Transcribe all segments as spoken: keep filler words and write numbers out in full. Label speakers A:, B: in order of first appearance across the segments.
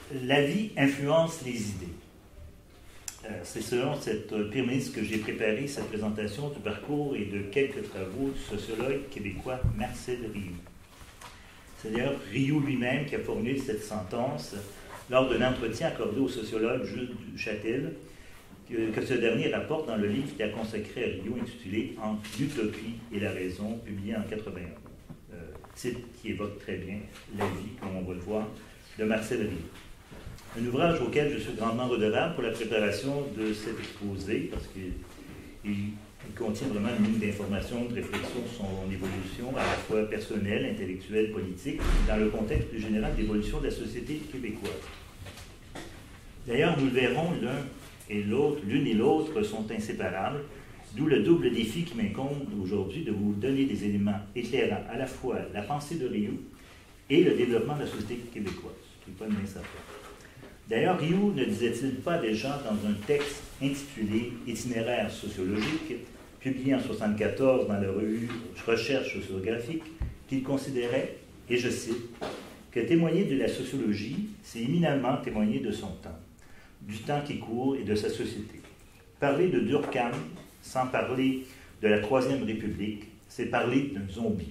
A: La vie influence les idées. Euh, C'est selon cette prémisse que j'ai préparé cette présentation du parcours et de quelques travaux du sociologue québécois Marcel Rioux. C'est d'ailleurs Rioux lui-même qui a formulé cette sentence lors d'un entretien accordé au sociologue Jules Duchâtel, que, que ce dernier rapporte dans le livre qu'il a consacré à Rioux intitulé « Entre l'utopie et la raison », publié en quatre-vingt-un. Euh, titre qui évoque très bien la vie, comme on va le voir, de Marcel Rioux. Un ouvrage auquel je suis grandement redevable pour la préparation de cet exposé, parce qu'il il contient vraiment une ligne d'information, de réflexion sur son évolution, à la fois personnelle, intellectuelle, politique, dans le contexte plus général d'évolution de la société québécoise. D'ailleurs, nous le verrons, l'un et l'autre, l'une et l'autre sont inséparables, d'où le double défi qui m'incombe aujourd'hui de vous donner des éléments éclairant à la fois la pensée de Rioux et le développement de la société québécoise, ce qui n'est pas une mince affaire. D'ailleurs, Rioux ne disait-il pas déjà dans un texte intitulé « Itinéraire sociologique », publié en mille neuf cent soixante-quatorze dans la revue Recherche sociographique, qu'il considérait, et je cite, que témoigner de la sociologie, c'est éminemment témoigner de son temps, du temps qui court et de sa société. Parler de Durkheim sans parler de la Troisième République, c'est parler d'un zombie.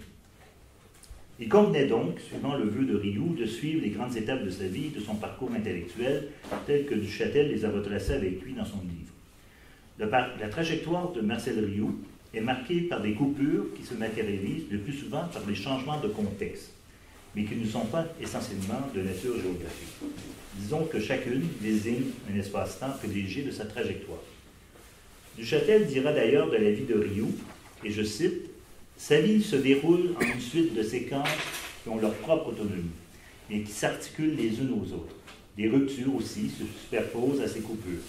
A: Il convenait donc, suivant le vœu de Rioux, de suivre les grandes étapes de sa vie et de son parcours intellectuel, tel que Duchâtel les a retracés avec lui dans son livre. La, la trajectoire de Marcel Rioux est marquée par des coupures qui se matérialisent le plus souvent par des changements de contexte, mais qui ne sont pas essentiellement de nature géographique. Disons que chacune désigne un espace-temps privilégié de sa trajectoire. Duchâtel dira d'ailleurs de la vie de Rioux, et je cite, « Sa vie se déroule en une suite de séquences qui ont leur propre autonomie, mais qui s'articulent les unes aux autres. Des ruptures aussi se superposent à ces coupures.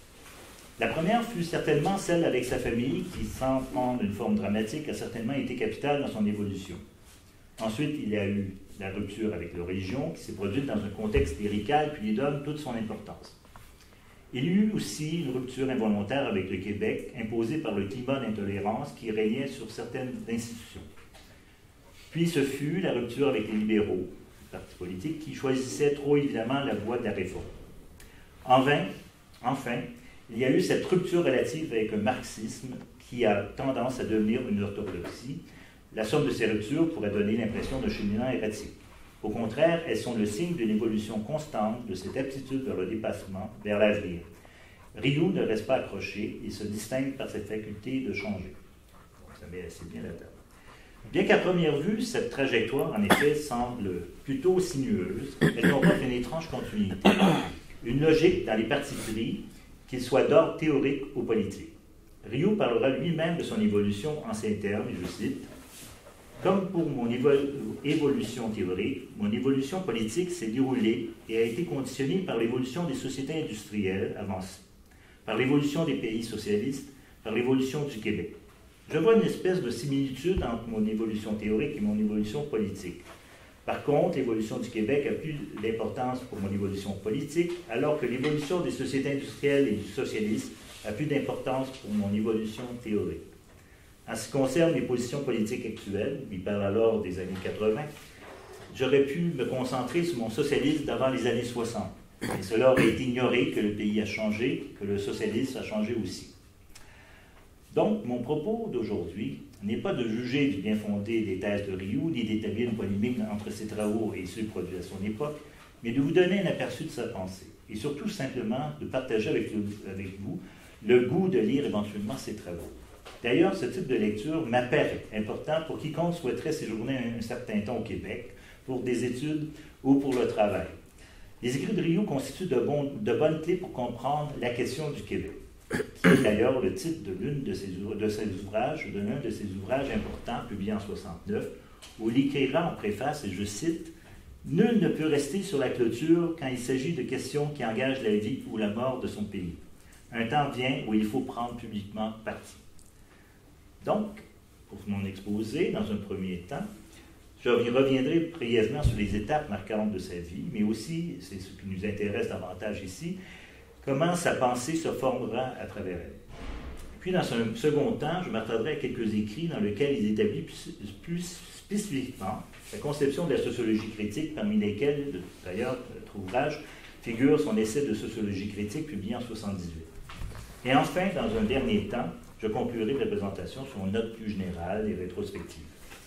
A: La première fut certainement celle avec sa famille, qui, sans prendre une forme dramatique, a certainement été capitale dans son évolution. Ensuite, il y a eu la rupture avec la religion, qui s'est produite dans un contexte clérical, puis lui donne toute son importance. Il y eut aussi une rupture involontaire avec le Québec, imposée par le climat d'intolérance qui régnait sur certaines institutions. Puis ce fut la rupture avec les libéraux, le parti politique, qui choisissaient trop évidemment la voie de la réforme. En vain, enfin, il y a eu cette rupture relative avec le marxisme qui a tendance à devenir une orthodoxie. La somme de ces ruptures pourrait donner l'impression d'un cheminement erratique. Au contraire, elles sont le signe d'une évolution constante de cette aptitude vers le dépassement, vers l'avenir. Rioux ne reste pas accroché, il se distingue par cette faculté de changer. Donc, ça met assez bien la table. Bien qu'à première vue, cette trajectoire, en effet, semble plutôt sinueuse, elle comporte une étrange continuité, une logique dans les partis pris, qu'ils soient d'ordre théorique ou politique. Rioux parlera lui-même de son évolution en ces termes, et je cite, « Comme pour mon évolution théorique, mon évolution politique s'est déroulée et a été conditionnée par l'évolution des sociétés industrielles avancées, par l'évolution des pays socialistes, par l'évolution du Québec. Je vois une espèce de similitude entre mon évolution théorique et mon évolution politique. Par contre, l'évolution du Québec a plus d'importance pour mon évolution politique, alors que l'évolution des sociétés industrielles et du socialisme a plus d'importance pour mon évolution théorique. En ce qui concerne les positions politiques actuelles, il parle alors des années quatre-vingt, j'aurais pu me concentrer sur mon socialisme d'avant les années soixante. Et cela aurait été ignoré que le pays a changé, que le socialisme a changé aussi. Donc, mon propos d'aujourd'hui n'est pas de juger du bien fondé des thèses de Rioux, ni d'établir une polémique entre ses travaux et ceux produits à son époque, mais de vous donner un aperçu de sa pensée, et surtout simplement de partager avec, le, avec vous le goût de lire éventuellement ses travaux. D'ailleurs, ce type de lecture m'apparaît important pour quiconque souhaiterait séjourner un, un certain temps au Québec, pour des études ou pour le travail. Les écrits de Rioux constituent de, bon, de bonnes clés pour comprendre la question du Québec, qui est d'ailleurs le titre de l'une de ses, de ses ouvrages, de l'un de ses ouvrages importants, publié en mille neuf cent soixante-neuf, où il écrira en préface, et je cite, « Nul ne peut rester sur la clôture quand il s'agit de questions qui engagent la vie ou la mort de son pays. Un temps vient où il faut prendre publiquement parti. » Donc, pour mon exposé, dans un premier temps, je reviendrai brièvement sur les étapes marquantes de sa vie, mais aussi, c'est ce qui nous intéresse davantage ici, comment sa pensée se formera à travers elle. Puis, dans un second temps, je m'attarderai à quelques écrits dans lesquels il établit plus, plus spécifiquement la conception de la sociologie critique, parmi lesquels, d'ailleurs, notre ouvrage figure son essai de sociologie critique publié en mille neuf cent soixante-dix-huit. Et enfin, dans un dernier temps, je conclurai la présentation sur une note plus générale et rétrospective.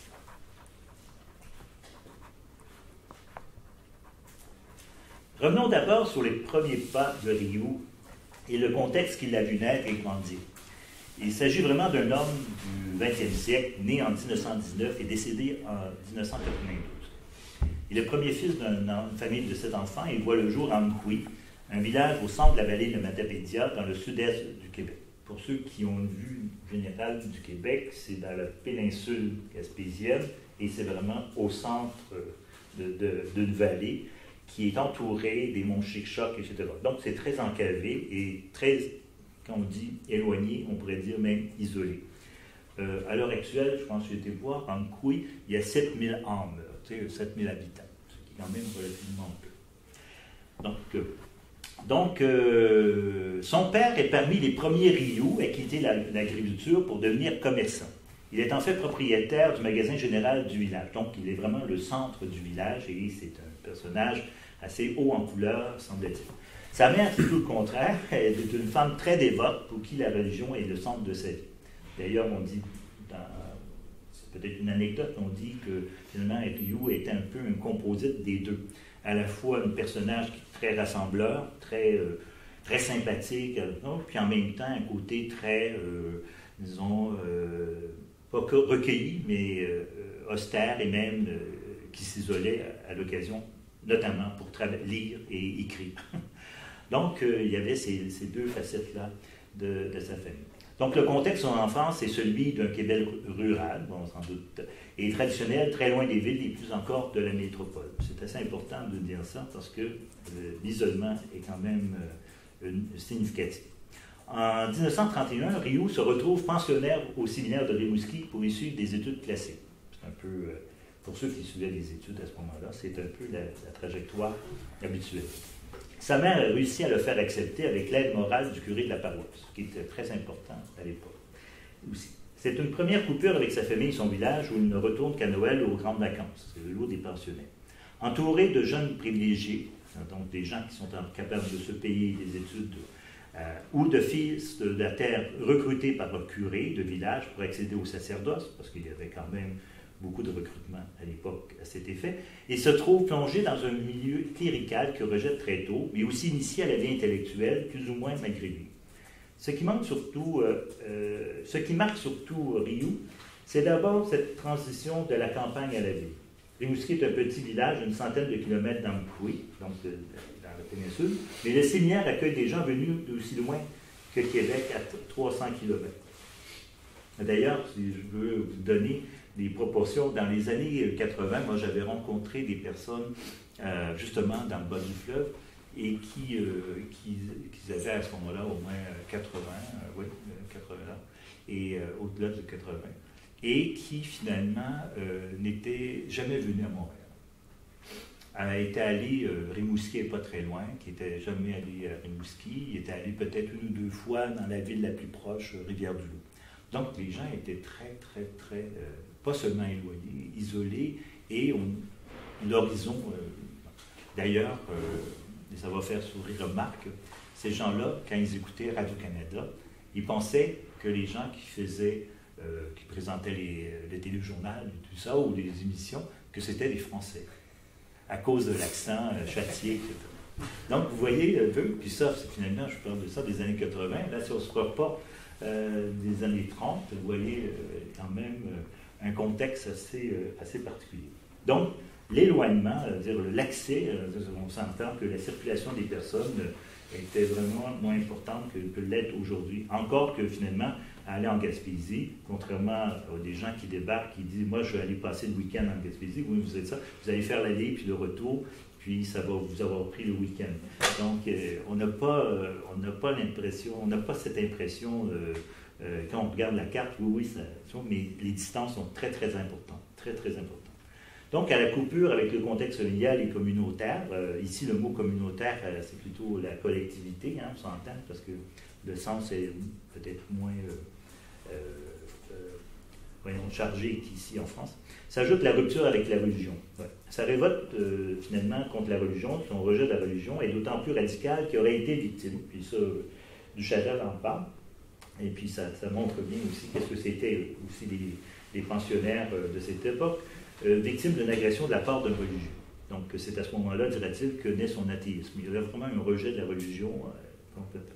A: Revenons d'abord sur les premiers pas de Rioux et le contexte qui l'a vu naître et grandir. Il s'agit vraiment d'un homme du vingtième siècle, né en mille neuf cent dix-neuf et décédé en mille neuf cent quatre-vingt-douze. Il est le premier fils d'une famille de sept enfants et il voit le jour à Amkoui, un village au centre de la vallée de Matapédia, dans le sud-est du Québec. Pour ceux qui ont une vue générale du Québec, c'est dans la péninsule gaspésienne et c'est vraiment au centre d'une de, de, de vallée qui est entourée des monts Chic-Choc, et cetera. Donc c'est très enclavé et très, quand on dit éloigné, on pourrait dire même isolé. Euh, à l'heure actuelle, je pense que j'ai été voir, en Amkoui, il y a sept mille âmes, sept mille habitants, ce qui est quand même relativement peu. Donc, euh, Donc, euh, son père est parmi les premiers Rioux à quitter l'agriculture pour devenir commerçant. Il est en fait propriétaire du magasin général du village. Donc, il est vraiment le centre du village et c'est un personnage assez haut en couleur, semble-t-il. Sa mère, c'est tout le contraire. Elle est une femme très dévote pour qui la religion est le centre de sa vie. D'ailleurs, on dit, c'est peut-être une anecdote, on dit que finalement, Rioux était un peu un composite des deux. À la fois un personnage qui est très rassembleur, très, euh, très sympathique, euh, puis en même temps un côté très, euh, disons, euh, pas recueilli, mais euh, austère et même euh, qui s'isolait à, à l'occasion, notamment pour lire et écrire. Donc, euh, il y avait ces, ces deux facettes-là de, de sa famille. Donc, le contexte de son enfance est celui d'un Québec rural, bon, sans doute, et traditionnel, très loin des villes et plus encore de la métropole. C'est assez important de dire ça parce que euh, l'isolement est quand même euh, une, significatif. En mille neuf cent trente et un, Rioux se retrouve pensionnaire au séminaire de Rimouski pour y suivre des études classiques. C'est un peu, euh, pour ceux qui suivaient les études à ce moment-là, c'est un peu la, la trajectoire habituelle. Sa mère a réussi à le faire accepter avec l'aide morale du curé de la paroisse, ce qui était très important à l'époque aussi. C'est une première coupure avec sa famille et son village où il ne retourne qu'à Noël ou aux grandes vacances. C'est le lot des pensionnaires. Entouré de jeunes privilégiés, donc des gens qui sont capables de se payer des études, euh, ou de fils de la terre recrutés par le curé de village pour accéder au sacerdoce, parce qu'il y avait quand même beaucoup de recrutement à l'époque à cet effet, et se trouve plongé dans un milieu clérical que rejette très tôt, mais aussi initié à la vie intellectuelle, plus ou moins malgré lui. Ce qui, manque surtout, euh, euh, ce qui marque surtout Rioux, c'est d'abord cette transition de la campagne à la ville. Rimouski est un petit village, une centaine de kilomètres d'Amkoui, donc de, de, dans la péninsule, mais le séminaire accueille des gens venus d'aussi loin que Québec, à trois cents kilomètres. D'ailleurs, si je veux vous donner des proportions, dans les années quatre-vingt, moi j'avais rencontré des personnes euh, justement dans le bas du fleuve et qui, euh, qui, qui avaient à ce moment-là au moins quatre-vingts, euh, oui, quatre-vingts, et euh, au-delà de quatre-vingts, et qui finalement euh, n'étaient jamais venus à Montréal. Elle était allé, euh, Rimouski n'est pas très loin, qui n'était jamais allé à Rimouski, il était allé peut-être une ou deux fois dans la ville la plus proche, Rivière-du-Loup. Donc les gens étaient très, très, très, euh, pas seulement éloignés, isolés, et l'horizon, euh, d'ailleurs, euh, et ça va faire sourire remarque, ces gens-là, quand ils écoutaient Radio-Canada, ils pensaient que les gens qui faisaient, euh, qui présentaient les, les téléjournal et tout ça, ou les émissions, que c'était des Français, à cause de l'accent euh, châtié, et cetera. Donc, vous voyez, euh, puis ça, finalement, je parle de ça des années quatre-vingts, là, si on se reporte euh, des années trente, vous voyez euh, quand même euh, un contexte assez, euh, assez particulier. Donc, l'éloignement, l'accès, on s'entend que la circulation des personnes était vraiment moins importante que, que l'est aujourd'hui. Encore que finalement, aller en Gaspésie, contrairement à des gens qui débarquent, qui disent « Moi, je vais aller passer le week-end en Gaspésie », oui, vous êtes ça, vous allez faire l'aller, puis le retour, puis ça va vous avoir pris le week-end. Donc, euh, on n'a pas, euh, on n'a pas l'impression, on n'a pas cette impression, euh, euh, quand on regarde la carte, oui, oui, ça, mais les distances sont très, très importantes, très, très importantes. Donc, à la coupure avec le contexte familial et communautaire, euh, ici le mot communautaire, euh, c'est plutôt la collectivité, hein, on s'entend, parce que le sens est peut-être moins euh, euh, voyons, chargée qu'ici en France, s'ajoute la rupture avec la religion. Ouais. Sa révolte, euh, finalement, contre la religion, son rejet de la religion, est d'autant plus radical qu'il aurait été victime, puis ça, euh, Duchâtel en parle, et puis ça, ça montre bien aussi qu'est-ce que c'était aussi les, les pensionnaires euh, de cette époque, euh, victimes d'une agression de la part d'un religieux. Donc c'est à ce moment-là, dira-t-il, que naît son athéisme. Il y avait vraiment un rejet de la religion euh, complètement.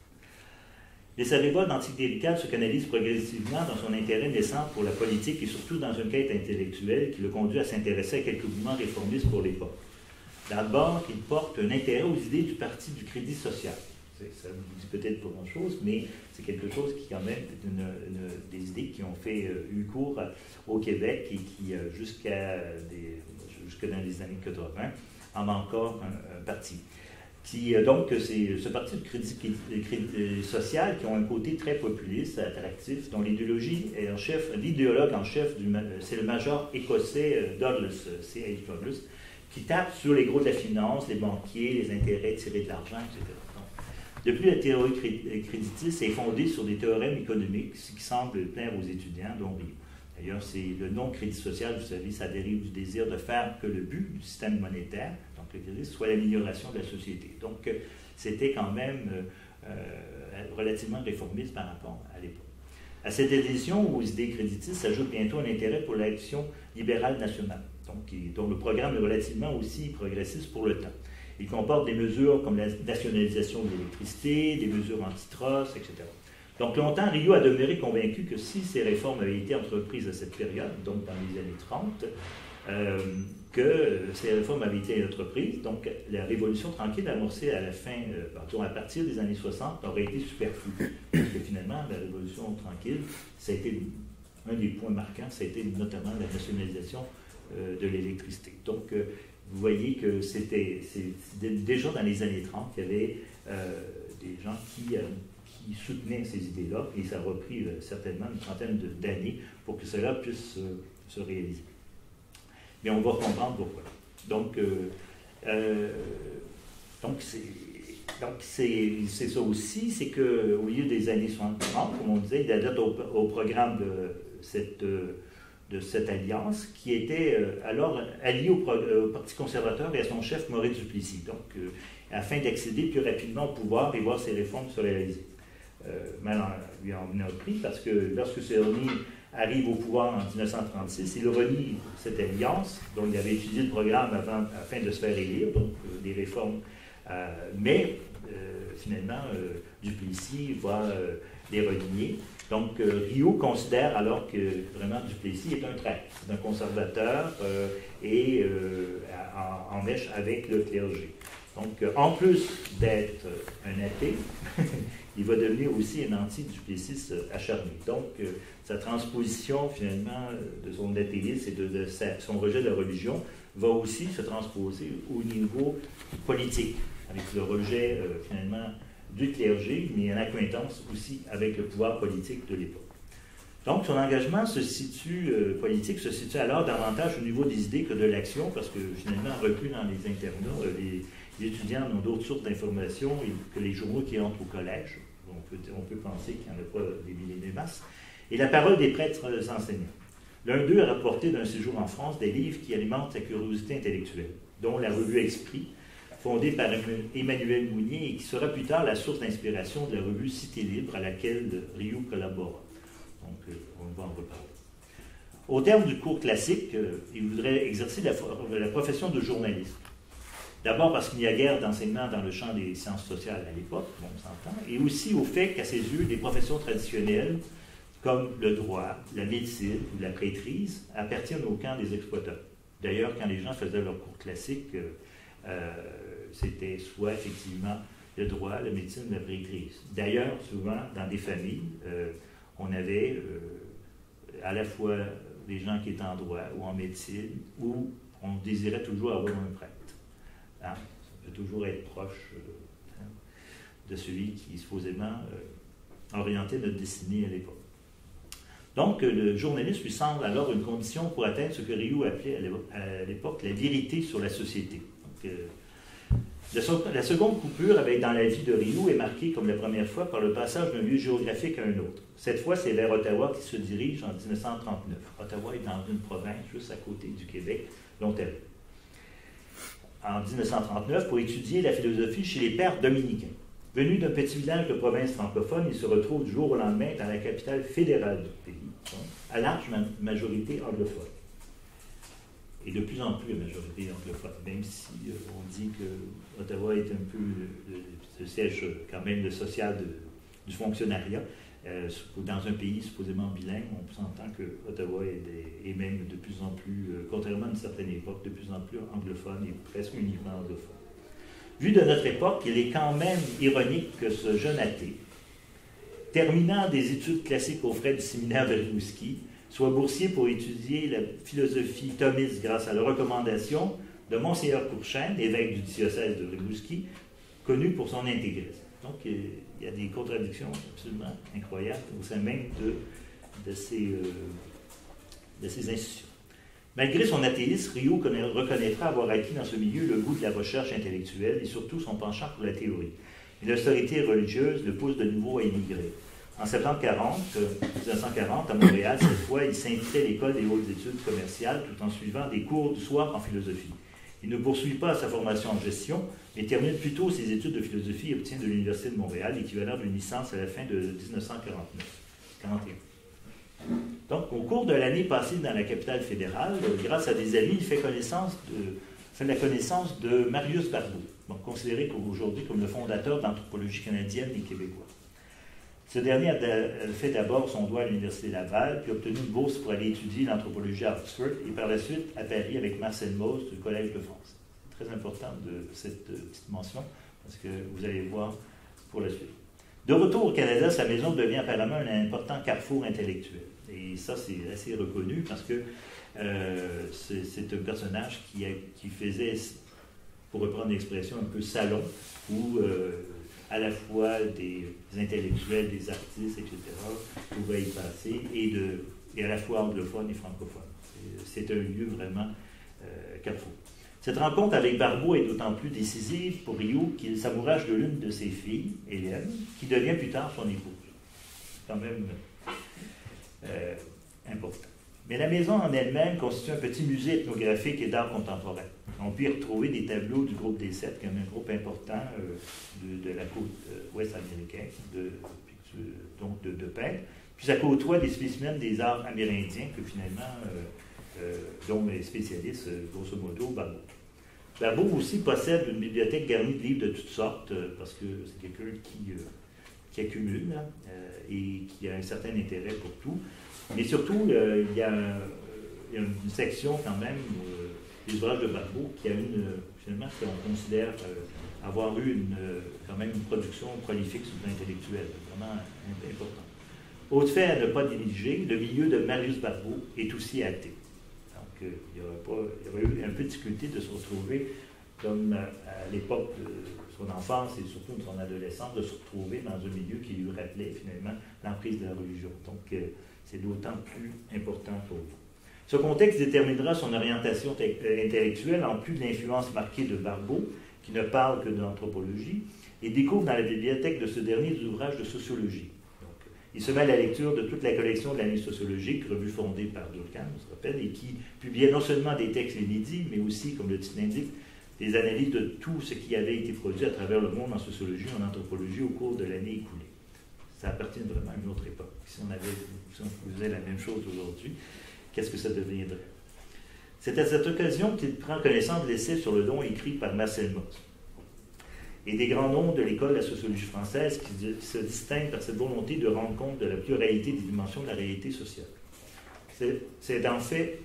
A: Et sa révolte anticléricale se canalise progressivement dans son intérêt naissant pour la politique et surtout dans une quête intellectuelle qui le conduit à s'intéresser à quelques mouvements réformistes pour l'époque. D'abord, il porte un intérêt aux idées du Parti du Crédit social. Ça ne vous dit peut-être pas grand-chose, mais c'est quelque chose qui, quand même, est une, une, des idées qui ont fait euh, eu cours au Québec et qui, euh, jusqu'à jusque dans les années quatre-vingt, en a encore un, un parti. Qui, donc, c'est ce parti de crédit, crédit social qui ont un côté très populiste, attractif, dont l'idéologie est en chef, l'idéologue en chef, c'est le major écossais Douglas, C H Douglas, qui tape sur les gros de la finance, les banquiers, les intérêts tirés de l'argent, et cetera. Donc, de plus, la théorie créditiste est fondée sur des théorèmes économiques, ce qui semble plaire aux étudiants, dont Rio. D'ailleurs, c'est le nom crédit social, vous savez, ça dérive du désir de faire que le but du système monétaire, donc le crédit, soit l'amélioration de la société. Donc, c'était quand même euh, relativement réformiste par rapport à l'époque. À cette adhésion aux idées créditistes s'ajoute bientôt un intérêt pour l'action libérale nationale, donc, qui, dont le programme est relativement aussi progressiste pour le temps. Il comporte des mesures comme la nationalisation de l'électricité, des mesures antitrust, et cetera. Donc, longtemps, Rio a demeuré convaincu que si ces réformes avaient été entreprises à cette période, donc dans les années trente, euh, que ces réformes avaient été entreprises, donc la révolution tranquille amorcée à la fin, euh, pardon, à partir des années soixante, aurait été superflue. Parce que finalement, la révolution tranquille, ça a été un des points marquants, ça a été notamment la nationalisation euh, de l'électricité. Donc, euh, vous voyez que c'était déjà dans les années trente qu'il y avait euh, des gens qui... Euh, qui soutenaient ces idées-là, et ça a repris euh, certainement une trentaine d'années pour que cela puisse euh, se réaliser. Mais on va comprendre pourquoi. Donc, euh, euh, donc c'est ça aussi, c'est qu'au milieu des années soixante, comme on disait, il adapte au, au programme de cette, de cette alliance, qui était euh, alors allié au, au Parti conservateur et à son chef Maurice Duplessis, donc euh, afin d'accéder plus rapidement au pouvoir et voir ses réformes se réaliser. Euh, mal en, lui en venait au prix, parce que lorsque Cerny arrive au pouvoir en mille neuf cent trente-six, il renie cette alliance, dont il avait étudié le programme avant, afin de se faire élire, donc euh, des réformes. Euh, mais euh, finalement, euh, Duplessis va euh, les renier. Donc euh, Rio considère alors que vraiment Duplessis est un traître, c'est un conservateur euh, et euh, en, en mèche avec le clergé. Donc, euh, en plus d'être un athée, il va devenir aussi un anti-duplessiste acharné. Donc, euh, sa transposition, finalement, de son athéisme et de, de sa, son rejet de la religion va aussi se transposer au niveau politique, avec le rejet, euh, finalement, du clergé, mais en acquaintance aussi avec le pouvoir politique de l'époque. Donc, son engagement se situe, euh, politique se situe alors davantage au niveau des idées que de l'action, parce que, finalement, reclus dans les internats, euh, les Les étudiants n'ont d'autres sources d'informations que les journaux qui entrent au collège. On peut, on peut penser qu'il n'y en a pas des milliers de masses. Et la parole des prêtres enseignants. L'un d'eux a rapporté d'un séjour en France des livres qui alimentent sa curiosité intellectuelle, dont la revue Esprit, fondée par Emmanuel Mounier et qui sera plus tard la source d'inspiration de la revue Cité Libre à laquelle Rio collabora. Donc, on va en reparler. Au terme du cours classique, il voudrait exercer la, la profession de journaliste. D'abord parce qu'il n'y a guère d'enseignement dans le champ des sciences sociales à l'époque, bon, on s'entend, et aussi au fait qu'à ses yeux, des professions traditionnelles comme le droit, la médecine ou la prêtrise appartiennent au camp des exploiteurs. D'ailleurs, quand les gens faisaient leur cours classique, euh, c'était soit effectivement le droit, la médecine, la prêtrise. D'ailleurs, souvent, dans des familles, euh, on avait euh, à la fois des gens qui étaient en droit ou en médecine, où on désirait toujours avoir un prêtre. Hein? Ça peut toujours être proche euh, hein, de celui qui supposément euh, orientait notre destinée à l'époque. Donc, euh, le journaliste lui semble alors une condition pour atteindre ce que Rio appelait à l'époque la vérité sur la société. Donc, euh, La seconde coupure avec dans la vie de Rioux est marquée comme la première fois par le passage d'un lieu géographique à un autre. Cette fois, c'est vers Ottawa qu'il se dirige en dix-neuf cent trente-neuf. Ottawa est dans une province juste à côté du Québec, l'Ontario. En dix-neuf cent trente-neuf, pour étudier la philosophie chez les pères dominicains. Venu d'un petit village de province francophone, il se retrouve du jour au lendemain dans la capitale fédérale du pays, donc, à large majorité anglophone. Et de plus en plus la majorité anglophone, même si euh, on dit que Ottawa est un peu le, le, le siège quand même le social de, du fonctionnariat. Euh, dans un pays supposément bilingue, on s'entend que Ottawa est, des, est même de plus en plus, euh, contrairement à une certaine époque, de plus en plus anglophone et presque uniquement anglophone. Vu de notre époque, il est quand même ironique que ce jeune athée, terminant des études classiques aux frais du séminaire de Rimouski, soit boursier pour étudier la philosophie thomiste grâce à la recommandation de Monseigneur Courchaine, évêque du diocèse de Rimouski, connu pour son intégrisme. Donc, il y a des contradictions absolument incroyables au sein même de, de, ces, euh, de ces institutions. Malgré son athéisme, Rioux reconnaîtra avoir acquis dans ce milieu le goût de la recherche intellectuelle et surtout son penchant pour la théorie. Mais l'austérité religieuse le pousse de nouveau à émigrer. En septembre dix-neuf cent quarante, à Montréal, cette fois, il s'invitait à l'École des hautes études commerciales tout en suivant des cours du soir en philosophie. Il ne poursuit pas sa formation en gestion, mais termine plutôt ses études de philosophie et obtient de l'Université de Montréal l'équivalent d'une licence à la fin de dix-neuf cent quarante-neuf. quarante et un. Donc, au cours de l'année passée dans la capitale fédérale, grâce à des amis, il fait, connaissance de, fait la connaissance de Marius Barbeau, bon, considéré aujourd'hui comme le fondateur de l'anthropologie canadienne et québécoise. Ce dernier a fait d'abord son droit à l'Université Laval, puis obtenu une bourse pour aller étudier l'anthropologie à Oxford, et par la suite à Paris avec Marcel Mauss du Collège de France. C'est très important de cette petite mention, parce que vous allez voir pour la suite. De retour au Canada, sa maison devient apparemment un important carrefour intellectuel. Et ça, c'est assez reconnu, parce que euh, c'est un personnage qui, a, qui faisait, pour reprendre l'expression, un peu salon, où... Euh, à la fois des, des intellectuels, des artistes, et cetera, pouvaient y passer, et, de, et à la fois anglophones et francophones. C'est un lieu vraiment euh, carrefour. Cette rencontre avec Barbeau est d'autant plus décisive pour Rioux qu'il s'amourage de l'une de ses filles, Hélène, qui devient plus tard son épouse. C'est quand même euh, important. Mais la maison en elle-même constitue un petit musée ethnographique et d'art contemporain. On peut y retrouver des tableaux du groupe des Sept, qui est un groupe important euh, de, de la côte euh, ouest américaine, de, donc de, de peintres. Puis ça côtoie des spécimens des arts amérindiens que finalement, euh, euh, dont les spécialistes, euh, grosso modo, Barbeau. Barbeau aussi possède une bibliothèque garnie de livres de toutes sortes, euh, parce que c'est quelqu'un qui, euh, qui accumule hein, euh, et qui a un certain intérêt pour tout. Mais surtout, euh, il, y a, euh, il y a une section quand même euh, des ouvrages de Barbeau qui a une, finalement, qu'on considère euh, avoir eu une, euh, quand même une production prolifique sur le plan intellectuel, vraiment importante. Autre fait à ne pas négliger, le milieu de Marius Barbeau est aussi athée. Donc, euh, il, y aurait pas, il y aurait eu un peu de difficulté de se retrouver, comme à, à l'époque de son enfance et surtout de son adolescence, de se retrouver dans un milieu qui lui rappelait finalement l'emprise de la religion. Donc, euh, c'est d'autant plus important pour vous. Ce contexte déterminera son orientation intellectuelle en plus de l'influence marquée de Barbeau, qui ne parle que de l'anthropologie, et découvre dans la bibliothèque de ce dernier des ouvrages de sociologie. Donc, il se met à la lecture de toute la collection de l'année sociologique, revue fondée par Durkheim, on se rappelle, et qui publiait non seulement des textes inédits, mais aussi, comme le titre l'indique, des analyses de tout ce qui avait été produit à travers le monde en sociologie, en anthropologie au cours de l'année écoulée. Ça appartient vraiment à une autre époque. Si on, avait, si on faisait la même chose aujourd'hui, qu'est-ce que ça deviendrait? C'est à cette occasion qu'il prend connaissance de l'essai sur le don écrit par Marcel Mauss et des grands noms de l'école de la sociologie française qui se distinguent par cette volonté de rendre compte de la pluralité des dimensions de la réalité sociale. C'est en fait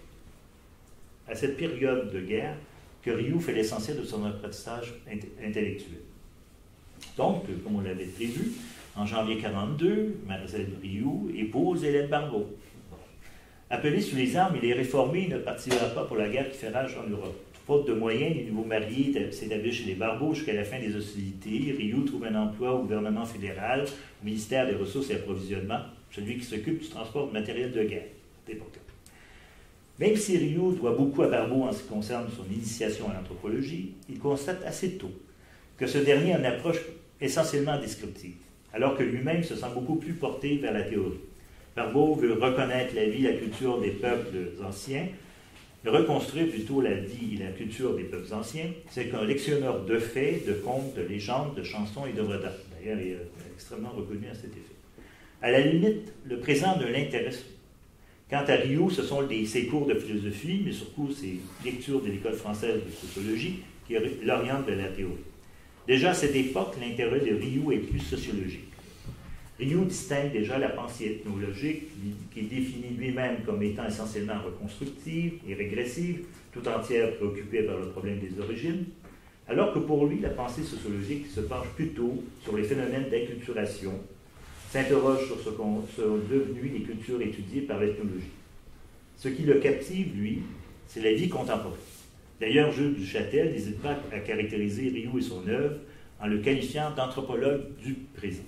A: à cette période de guerre que Rioux fait l'essentiel de son apprentissage intellectuel. Donc, comme on l'avait prévu, en janvier mille neuf cent quarante-deux, Marcel Rioux épouse Hélène Barbeau. Appelé sous les armes, il est réformé et ne partira pas pour la guerre qui fait rage en Europe. Faute de moyens, les nouveaux mariés s'établissent chez les Barbeau jusqu'à la fin des hostilités. Rioux trouve un emploi au gouvernement fédéral, au ministère des Ressources et Approvisionnement, celui qui s'occupe du transport de matériel de guerre. C'est important. Même si Rioux doit beaucoup à Barbeau en ce qui concerne son initiation à l'anthropologie, il constate assez tôt que ce dernier a une approche essentiellement descriptive, alors que lui-même se sent beaucoup plus porté vers la théorie. Barbeau veut reconnaître la vie et la culture des peuples anciens, reconstruire plutôt la vie et la culture des peuples anciens. C'est qu'un lectionneur de faits, de contes, de légendes, de chansons et d'œuvres d'art. D'ailleurs, il est extrêmement reconnu à cet effet. À la limite, le présent ne l'intéresse pas. Quant à Rioux, ce sont des, ses cours de philosophie, mais surtout ses lectures de l'école française de sociologie qui l'orientent vers la théorie. Déjà à cette époque, l'intérêt de Rioux est plus sociologique. Rioux distingue déjà la pensée ethnologique, qui définit lui-même comme étant essentiellement reconstructive et régressive, tout entière préoccupée par le problème des origines, alors que pour lui, la pensée sociologique se penche plutôt sur les phénomènes d'inculturation, s'interroge sur ce qu'ont sont devenues les cultures étudiées par l'ethnologie. Ce qui le captive, lui, c'est la vie contemporaine. D'ailleurs, Jules Duchâtel n'hésite pas à caractériser Rioux et son œuvre en le qualifiant d'anthropologue du présent.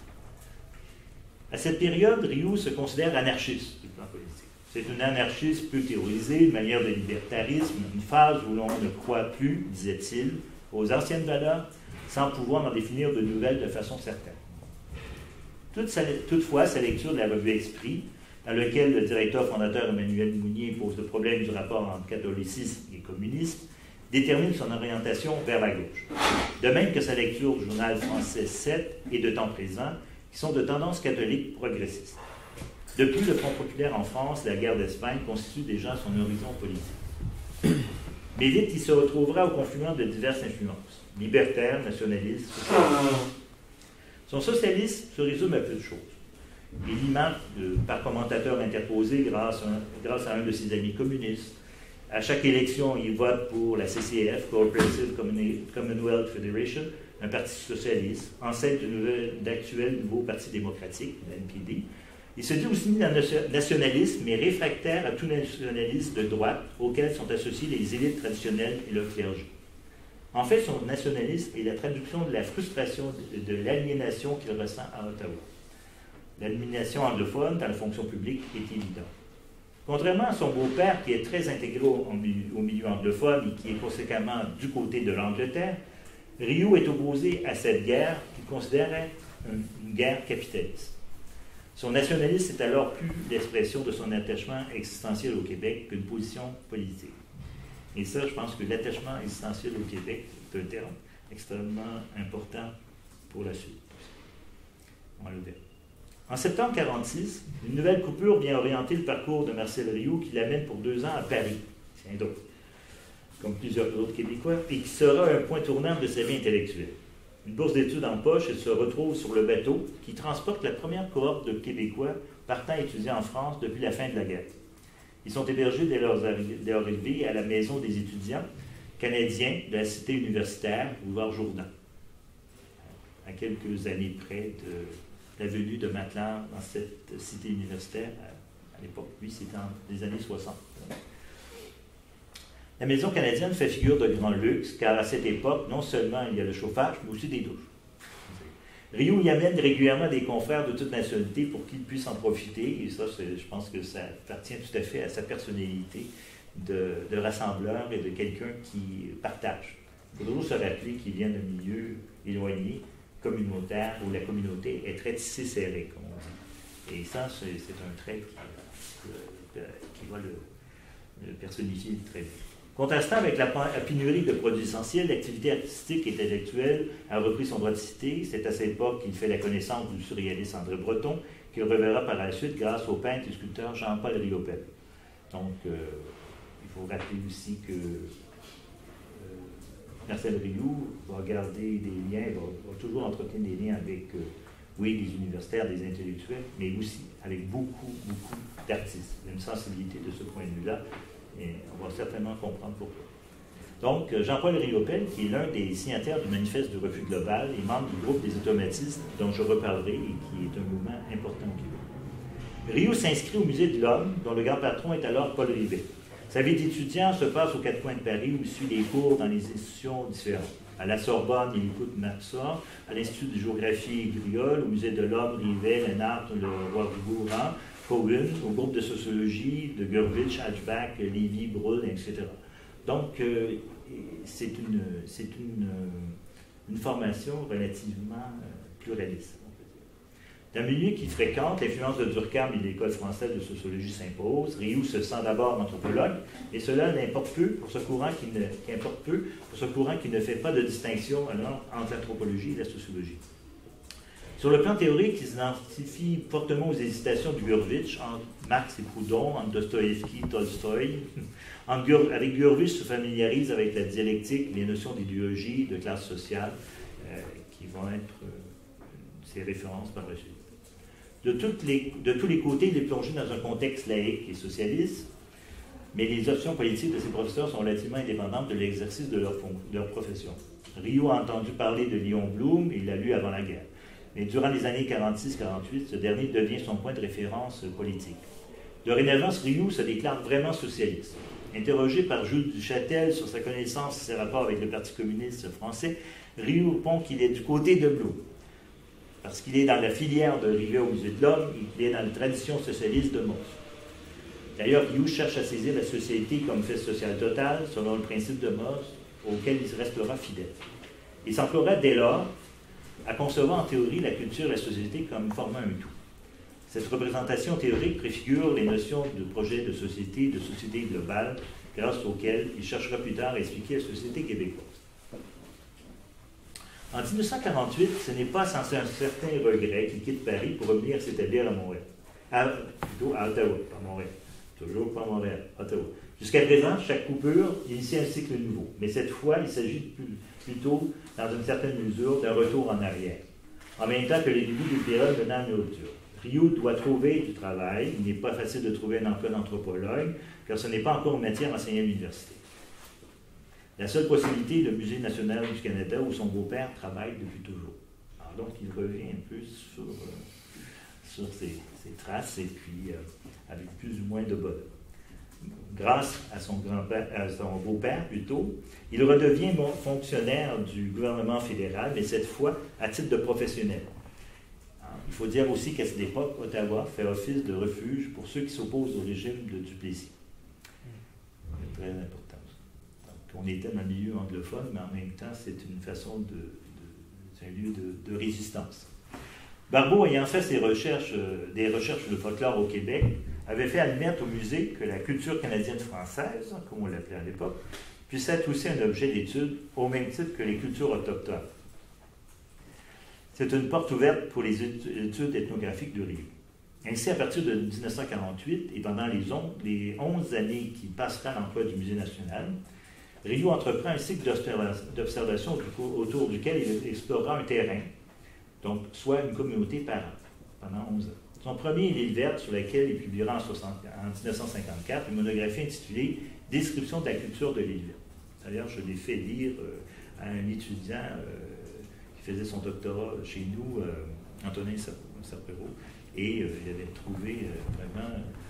A: À cette période, Rioux se considère anarchiste du plan politique. C'est une anarchiste peu théorisée, une manière de libertarisme, une phase où l'on ne croit plus, disait-il, aux anciennes valeurs, sans pouvoir en définir de nouvelles de façon certaine. Toute sa, toutefois, sa lecture de la revue Esprit, dans lequel le directeur fondateur Emmanuel Mounier pose le problème du rapport entre catholicisme et communisme, détermine son orientation vers la gauche. De même que sa lecture du journal français sept et de Temps présent, qui sont de tendance catholique progressiste. Depuis le Front populaire en France, la guerre d'Espagne constitue déjà son horizon politique. Mais vite, il se retrouvera au confluent de diverses influences, libertaires, nationalistes, socialistes. Son socialisme se résume à peu de choses. Il y marque euh, par commentateur interposé grâce à, un, grâce à un de ses amis communistes. À chaque élection, il vote pour la C C F, Cooperative Commonwealth Federation, un parti socialiste, ancêtre d'actuel nouveau Parti démocratique, le N P D. Il se dit aussi nationaliste, mais réfractaire à tout nationalisme de droite auquel sont associées les élites traditionnelles et le clergé. En fait, son nationalisme est la traduction de la frustration de, de l'aliénation qu'il ressent à Ottawa. L'aliénation anglophone dans la fonction publique est évidente. Contrairement à son beau-père, qui est très intégré au, au milieu anglophone et qui est conséquemment du côté de l'Angleterre, Rioux est opposé à cette guerre qu'il considérait une, une guerre capitaliste. Son nationalisme est alors plus l'expression de son attachement existentiel au Québec qu'une position politique. Et ça, je pense que l'attachement existentiel au Québec est un terme extrêmement important pour la suite. On le verra. En septembre mille neuf cent quarante-six, une nouvelle coupure vient orienter le parcours de Marcel Rioux qui l'amène pour deux ans à Paris, tiens donc, comme plusieurs autres Québécois, et qui sera un point tournant de sa vie intellectuelle. Une bourse d'études en poche, il se retrouve sur le bateau qui transporte la première cohorte de Québécois partant étudier en France depuis la fin de la guerre. Ils sont hébergés dès leur arrivée à la maison des étudiants canadiens de la cité universitaire Boulevard-Jourdan, à quelques années près de la venue de Matelas dans cette cité universitaire. À l'époque, lui, c'était en les années soixante. La maison canadienne fait figure de grand luxe, car à cette époque, non seulement il y a le chauffage, mais aussi des douches. Rioux y amène régulièrement des confrères de toute nationalité pour qu'ils puissent en profiter, et ça, je pense que ça appartient tout à fait à sa personnalité de, de rassembleur et de quelqu'un qui partage. Il faut toujours se rappeler qu'il vient d'un milieu éloigné, communautaire, où la communauté est très tissée serrée, comme on dit. Et ça, c'est un trait qui, qui va le, le personnifier très bien. Contrastant avec la pénurie de produits essentiels, l'activité artistique et intellectuelle a repris son droit de cité. C'est à cette époque qu'il fait la connaissance du surréaliste André Breton, qu'il reverra par la suite grâce au peintre et sculpteur Jean-Paul Riopel. Donc, euh, il faut rappeler aussi que euh, Marcel Rioux va garder des liens, va, va toujours entretenir des liens avec, euh, oui, des universitaires, des intellectuels, mais aussi avec beaucoup, beaucoup d'artistes. Il y a une sensibilité de ce point de vue-là. Et on va certainement comprendre pourquoi. Donc, Jean-Paul Riopel, qui est l'un des signataires du manifeste de refus global et membre du groupe des automatistes, dont je reparlerai et qui est un mouvement important au Québec. Rioux s'inscrit au Musée de l'Homme, dont le grand patron est alors Paul Rivet. Sa vie d'étudiant se passe aux quatre coins de Paris, où il suit des cours dans les institutions différentes. À la Sorbonne, il écoute Marxor, à l'Institut de géographie Griol, au Musée de l'Homme, Rivet, Lénard, le roi Rouran, Cohen, au groupe de sociologie de Gurvitch, Hatchback, Lévy, Brun, et cetera. Donc, euh, c'est une, une, une une formation relativement euh, pluraliste. Dans le milieu qu'il fréquente, l'influence de Durkheim et de l'école française de sociologie s'impose. Rioux se sent d'abord anthropologue, et cela n'importe peu pour ce courant qui ne, qui importe peu pour ce courant qui ne fait pas de distinction alors, entre l'anthropologie et la sociologie. Sur le plan théorique, il s'identifie fortement aux hésitations de Gurevitch entre Marx et Proudhon, entre Dostoïevski et Tolstoï. Avec Gurevitch, se familiarise avec la dialectique, les notions d'idéologie, de classe sociale, euh, qui vont être euh, ses références par la suite. De, toutes les, de tous les côtés, il est plongé dans un contexte laïque et socialiste, mais les options politiques de ses professeurs sont relativement indépendantes de l'exercice de leur, de leur profession. Rioux a entendu parler de Léon Blum et il l'a lu avant la guerre. Mais durant les années quarante-six quarante-huit, ce dernier devient son point de référence politique. Dorénavant, Rioux se déclare vraiment socialiste. Interrogé par Jules Duchâtel sur sa connaissance et ses rapports avec le Parti communiste français, Rioux répond qu'il est du côté de Blum, parce qu'il est dans la filière de Rivet au Musée de l'Homme et qu'il est dans la tradition socialiste de Mauss. D'ailleurs, Rioux cherche à saisir la société comme fait social total, selon le principe de Mauss, auquel il restera fidèle. Il s'emploiera dès lors à concevoir en théorie la culture et la société comme formant un tout. Cette représentation théorique préfigure les notions de projet de société, de société globale, grâce auxquelles il cherchera plus tard à expliquer la société québécoise. En mille neuf cent quarante-huit, ce n'est pas sans un certain regret qu'il quitte Paris pour revenir s'établir à Montréal. À, plutôt à Ottawa, pas Montréal. Toujours pas Montréal, Ottawa. Jusqu'à présent, chaque coupure initie un cycle nouveau. Mais cette fois, il s'agit plutôt, dans une certaine mesure, d'un retour en arrière. En même temps que les débuts du période menant à une rupture. Rioux doit trouver du travail. Il n'est pas facile de trouver un emploi d'anthropologue, car ce n'est pas encore une matière enseignée à l'université. La seule possibilité est le Musée national du Canada, où son beau-père travaille depuis toujours. Alors donc, il revient un peu sur, euh, sur ses, ses traces, et puis euh, avec plus ou moins de bonheur. Grâce à son, grand-père, à son beau-père, plutôt, il redevient fonctionnaire du gouvernement fédéral, mais cette fois à titre de professionnel. Alors, il faut dire aussi qu'à cette époque, Ottawa fait office de refuge pour ceux qui s'opposent au régime de Duplessis. C'est très important. On était dans le milieu anglophone, mais en même temps, c'est une façon de, de c'est un lieu de, de résistance. Barbeau, ayant fait ses recherches, euh, des recherches sur le folklore au Québec, avait fait admettre au musée que la culture canadienne-française, comme on l'appelait à l'époque, puisse être aussi un objet d'étude au même titre que les cultures autochtones. C'est une porte ouverte pour les études ethnographiques de Rioux. Ainsi, à partir de mille neuf cent quarante-huit et pendant les, on, les onze années qui passera à l'emploi du Musée national, Rioux entreprend un cycle d'observation autour duquel il explorera un terrain, donc soit une communauté par an, pendant onze ans. Son premier est l'île verte, sur laquelle il publiera en, en mille neuf cent cinquante-quatre une monographie intitulée « Description de la culture de l'île verte ». D'ailleurs, je l'ai fait lire euh, à un étudiant euh, qui faisait son doctorat chez nous, euh, Antonin Sapero, et euh, il avait trouvé euh, vraiment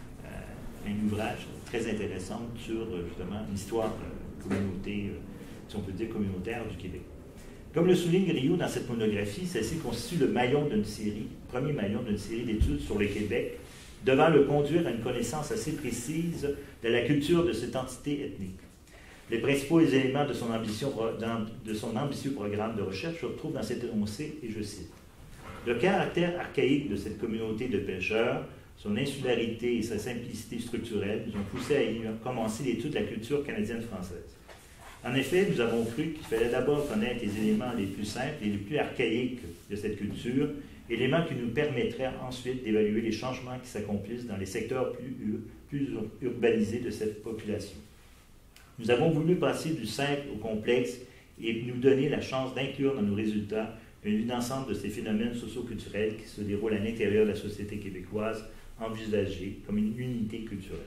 A: euh, un ouvrage très intéressant sur justement l'histoire de communauté, euh, si on peut dire communautaire du Québec. Comme le souligne Rioux dans cette monographie, celle-ci constitue le maillon d'une série, premier maillon d'une série d'études sur le Québec, devant le conduire à une connaissance assez précise de la culture de cette entité ethnique. Les principaux éléments de son, ambition, de son ambitieux programme de recherche se retrouvent dans cet énoncé, et je cite. Le caractère archaïque de cette communauté de pêcheurs, son insularité et sa simplicité structurelle nous ont poussé à y commencer l'étude de la culture canadienne-française. En effet, nous avons cru qu'il fallait d'abord connaître les éléments les plus simples et les plus archaïques de cette culture, éléments qui nous permettraient ensuite d'évaluer les changements qui s'accomplissent dans les secteurs plus, plus urbanisés de cette population. Nous avons voulu passer du simple au complexe et nous donner la chance d'inclure dans nos résultats une vue d'ensemble de ces phénomènes socio-culturels qui se déroulent à l'intérieur de la société québécoise, envisagée comme une unité culturelle.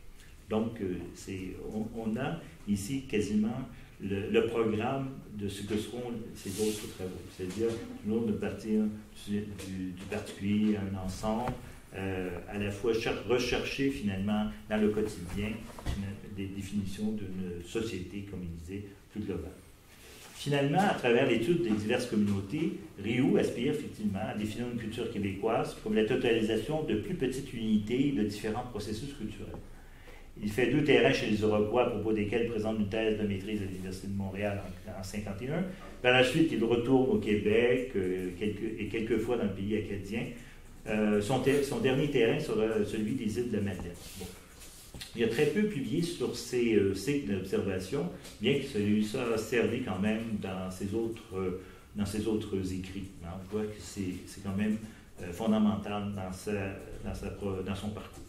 A: Donc, euh, c'est, on, on a ici quasiment le, le programme de ce que seront ces autres travaux, c'est-à-dire toujours de partir du, du, du particulier à un ensemble, euh, à la fois rechercher finalement dans le quotidien des définitions d'une société, comme il disait, plus globale. Finalement, à travers l'étude des diverses communautés, Rioux aspire effectivement à définir une culture québécoise comme la totalisation de plus petites unités de différents processus culturels. Il fait deux terrains chez les Iroquois à propos desquels il présente une thèse de maîtrise à l'Université de Montréal en mille neuf cent cinquante et un. Par la suite, il retourne au Québec euh, quelques, et quelquefois dans le pays acadien. Euh, son, son dernier terrain sera celui des îles de Madeleine. Bon. Il a très peu publié sur ces euh, cycles d'observation, bien que celui-ci a servi quand même dans ses autres, euh, dans ses autres écrits. Hein, on voit que c'est quand même euh, fondamental dans, sa, dans, sa, dans son parcours.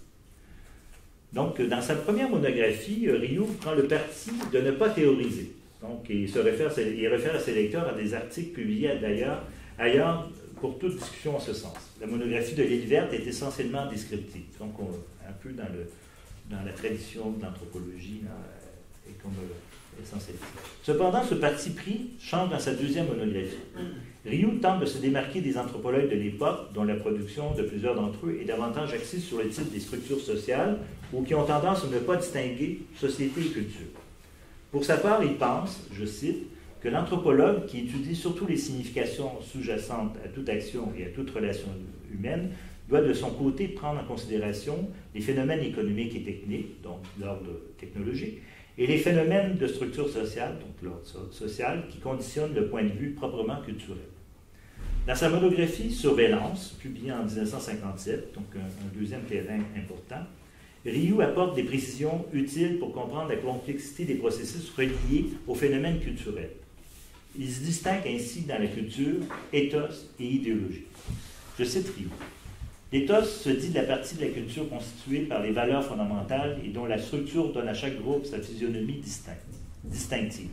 A: Donc, dans sa première monographie, Rioux prend le parti de ne pas théoriser. Donc, il, se réfère, il réfère à ses lecteurs à des articles publiés d'ailleurs ailleurs pour toute discussion en ce sens. La monographie de l'île verte est essentiellement descriptive, donc on, un peu dans, le, dans la tradition de l'anthropologie et comme euh, essentialiste. Cependant, ce parti pris change dans sa deuxième monographie. Rioux tente de se démarquer des anthropologues de l'époque, dont la production de plusieurs d'entre eux est davantage axée sur le type des structures sociales ou qui ont tendance à ne pas distinguer société et culture. Pour sa part, il pense, je cite, que l'anthropologue, qui étudie surtout les significations sous-jacentes à toute action et à toute relation humaine, doit de son côté prendre en considération les phénomènes économiques et techniques, donc l'ordre technologique, et les phénomènes de structure sociale, donc l'ordre social, qui conditionnent le point de vue proprement culturel. Dans sa monographie Surveillance, publiée en mille neuf cent cinquante-sept, donc un, un deuxième terrain important, Rioux apporte des précisions utiles pour comprendre la complexité des processus reliés aux phénomènes culturels. Il se distingue ainsi dans la culture ethos et idéologie. Je cite Rioux. L'éthos se dit de la partie de la culture constituée par les valeurs fondamentales et dont la structure donne à chaque groupe sa physionomie distincte, distinctive.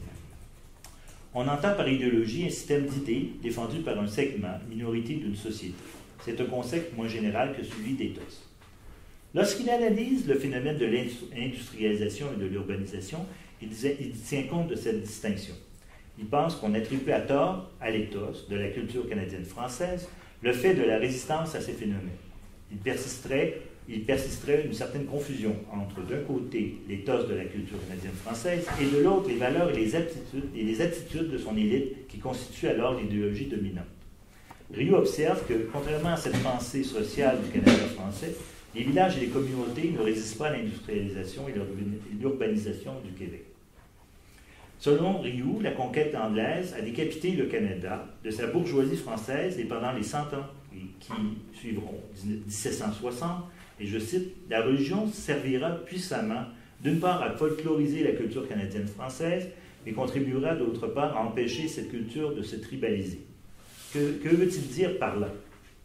A: On entend par idéologie un système d'idées défendu par un segment, minorité d'une société. C'est un concept moins général que celui d'éthos. Lorsqu'il analyse le phénomène de l'industrialisation et de l'urbanisation, il, il tient compte de cette distinction. Il pense qu'on attribue à tort à l'éthos de la culture canadienne-française le fait de la résistance à ces phénomènes. Il persisterait, il persisterait une certaine confusion entre, d'un côté, l'éthos de la culture canadienne-française et de l'autre, les valeurs et les, aptitudes, et les attitudes de son élite qui constituent alors l'idéologie dominante. Rioux observe que, contrairement à cette pensée sociale du Canada français, les villages et les communautés ne résistent pas à l'industrialisation et l'urbanisation du Québec. Selon Rioux, la conquête anglaise a décapité le Canada de sa bourgeoisie française et pendant les cent ans qui suivront, mille sept cent soixante, et je cite, « La religion servira puissamment, d'une part, à folkloriser la culture canadienne-française, mais contribuera d'autre part à empêcher cette culture de se tribaliser. » Que, que veut-il dire par là?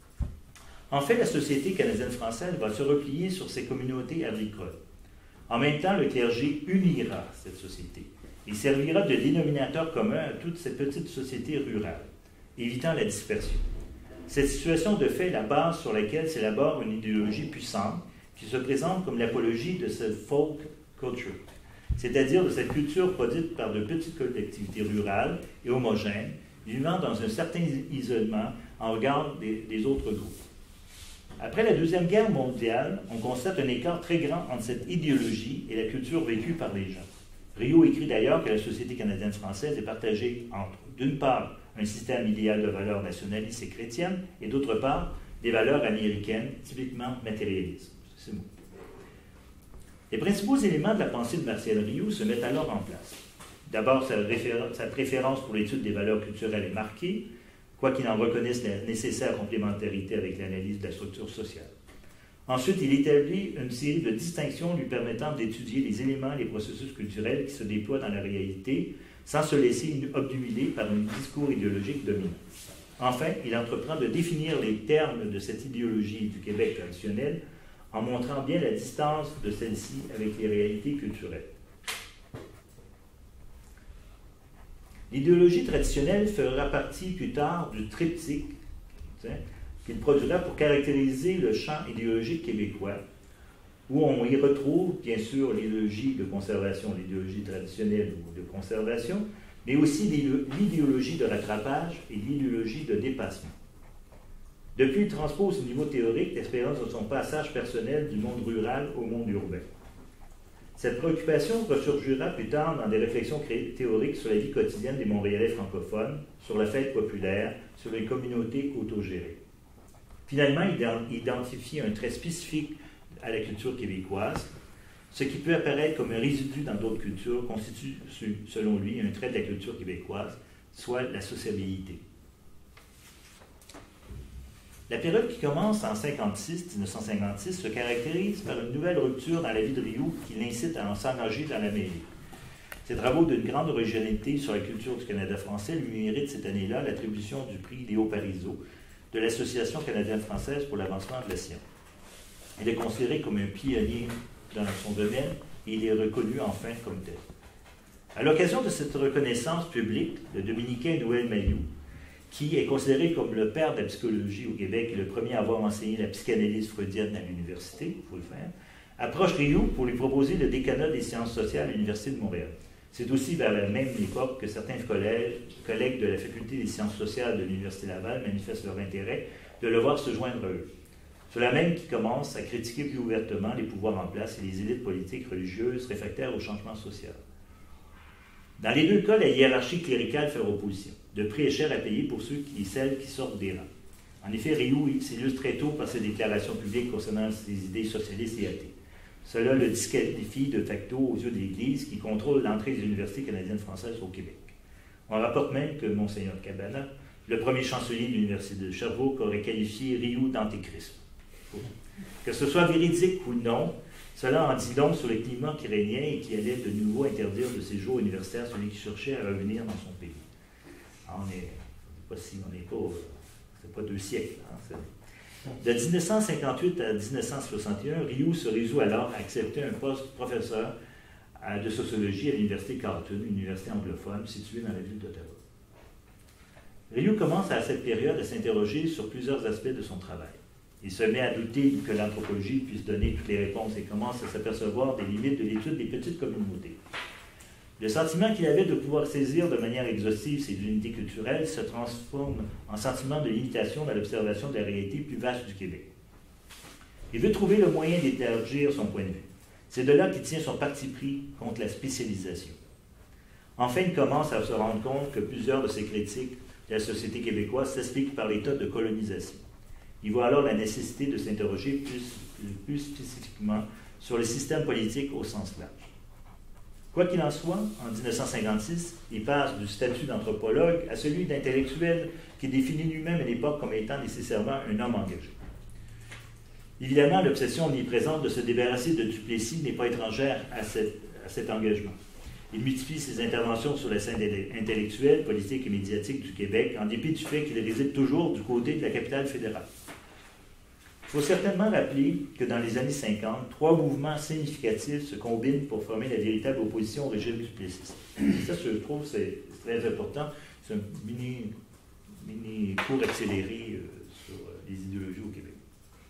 A: En fait, la société canadienne-française va se replier sur ses communautés agricoles. En même temps, le clergé unira cette société. Il servira de dénominateur commun à toute cette petite société rurale, évitant la dispersion. Cette situation de fait est la base sur laquelle s'élabore une idéologie puissante qui se présente comme l'apologie de cette folk culture, c'est-à-dire de cette culture produite par de petites collectivités rurales et homogènes, vivant dans un certain isolement en regard des, des autres groupes. Après la Deuxième Guerre mondiale, on constate un écart très grand entre cette idéologie et la culture vécue par les gens. Rioux écrit d'ailleurs que la société canadienne-française est partagée entre, d'une part, un système idéal de valeurs nationalistes et chrétiennes, et d'autre part, des valeurs américaines, typiquement matérialistes. C'est bon. Les principaux éléments de la pensée de Martial Rioux se mettent alors en place. D'abord, sa, sa préférence pour l'étude des valeurs culturelles est marquée, quoiqu'il en reconnaisse la nécessaire complémentarité avec l'analyse de la structure sociale. Ensuite, il établit une série de distinctions lui permettant d'étudier les éléments et les processus culturels qui se déploient dans la réalité sans se laisser obnubiler par un discours idéologique dominant. Enfin, il entreprend de définir les termes de cette idéologie du Québec traditionnel en montrant bien la distance de celle-ci avec les réalités culturelles. L'idéologie traditionnelle fera partie plus tard du triptyque qu'il produira pour caractériser le champ idéologique québécois, où on y retrouve bien sûr l'idéologie de conservation, l'idéologie traditionnelle ou de conservation, mais aussi l'idéologie de rattrapage et l'idéologie de dépassement. Depuis, il transpose au niveau théorique l'expérience de son passage personnel du monde rural au monde urbain. Cette préoccupation ressurgira plus tard dans des réflexions théoriques sur la vie quotidienne des Montréalais francophones, sur la fête populaire, sur les communautés autogérées. Finalement, il identifie un trait spécifique à la culture québécoise, Ce qui peut apparaître comme un résidu dans d'autres cultures constitue, selon lui, un trait de la culture québécoise, soit la sociabilité. La période qui commence en cinquante-six, mille neuf cent cinquante-six se caractérise par une nouvelle rupture dans la vie de Rioux qui l'incite à en s'engager dans la mêlée. Ses travaux d'une grande originalité sur la culture du Canada français lui méritent cette année-là l'attribution du prix Léo Parizeau de l'Association canadienne-française pour l'avancement de la science. Il est considéré comme un pionnier dans son domaine et il est reconnu enfin comme tel. À l'occasion de cette reconnaissance publique, le dominicain Noël Mailloux, qui est considéré comme le père de la psychologie au Québec et le premier à avoir enseigné la psychanalyse freudienne à l'université, il faut le faire, approche Rioux pour lui proposer le décanat des sciences sociales à l'Université de Montréal. C'est aussi vers la même époque que certains collègues, collègues de la Faculté des sciences sociales de l'Université Laval manifestent leur intérêt de le voir se joindre à eux. Ceux-là même qui commencent à critiquer plus ouvertement les pouvoirs en place et les élites politiques religieuses réfractaires au changement social. Dans les deux cas, la hiérarchie cléricale fait opposition. De prix est cher à payer pour ceux et celles qui sortent des rangs. En effet, Rioux s'illustre très tôt par ses déclarations publiques concernant ses idées socialistes et athées. Cela le disqualifie de facto aux yeux de l'Église qui contrôle l'entrée des universités canadiennes-françaises au Québec. On rapporte même que Monseigneur Cabana, le premier chancelier de l'Université de Sherbrooke, aurait qualifié Rioux d'antéchrist. Que ce soit véridique ou non, cela en dit long sur le climat qui régnait et qui allait de nouveau interdire de séjour universitaire celui qui cherchait à revenir dans son pays. Alors, on n'est pas si, on n'est pas, c'est pas deux siècles. Hein, de mille neuf cent cinquante-huit à mille neuf cent soixante et un, Rioux se résout alors à accepter un poste de professeur de sociologie à l'Université Carleton, une université anglophone située dans la ville d'Ottawa. Rioux commence à cette période à s'interroger sur plusieurs aspects de son travail. Il se met à douter que l'anthropologie puisse donner toutes les réponses et commence à s'apercevoir des limites de l'étude des petites communautés. Le sentiment qu'il avait de pouvoir saisir de manière exhaustive ces unités culturelles se transforme en sentiment de limitation dans l'observation de la réalité plus vaste du Québec. Il veut trouver le moyen d'élargir son point de vue. C'est de là qu'il tient son parti pris contre la spécialisation. Enfin, il commence à se rendre compte que plusieurs de ses critiques de la société québécoise s'expliquent par l'état de colonisation. Il voit alors la nécessité de s'interroger plus, plus spécifiquement sur le système politique au sens large. Quoi qu'il en soit, en mille neuf cent cinquante-six, il passe du statut d'anthropologue à celui d'intellectuel qui définit lui-même à l'époque comme étant nécessairement un homme engagé. Évidemment, l'obsession omniprésente de se débarrasser de Duplessis n'est pas étrangère à, cette, à cet engagement. Il multiplie ses interventions sur la scène intellectuelle, politique et médiatique du Québec, en dépit du fait qu'il réside toujours du côté de la capitale fédérale. Il faut certainement rappeler que dans les années cinquante, trois mouvements significatifs se combinent pour former la véritable opposition au régime duplessiste. Ça, je trouve, c'est très important. C'est un mini, mini cours accéléré euh, sur les idéologies au Québec.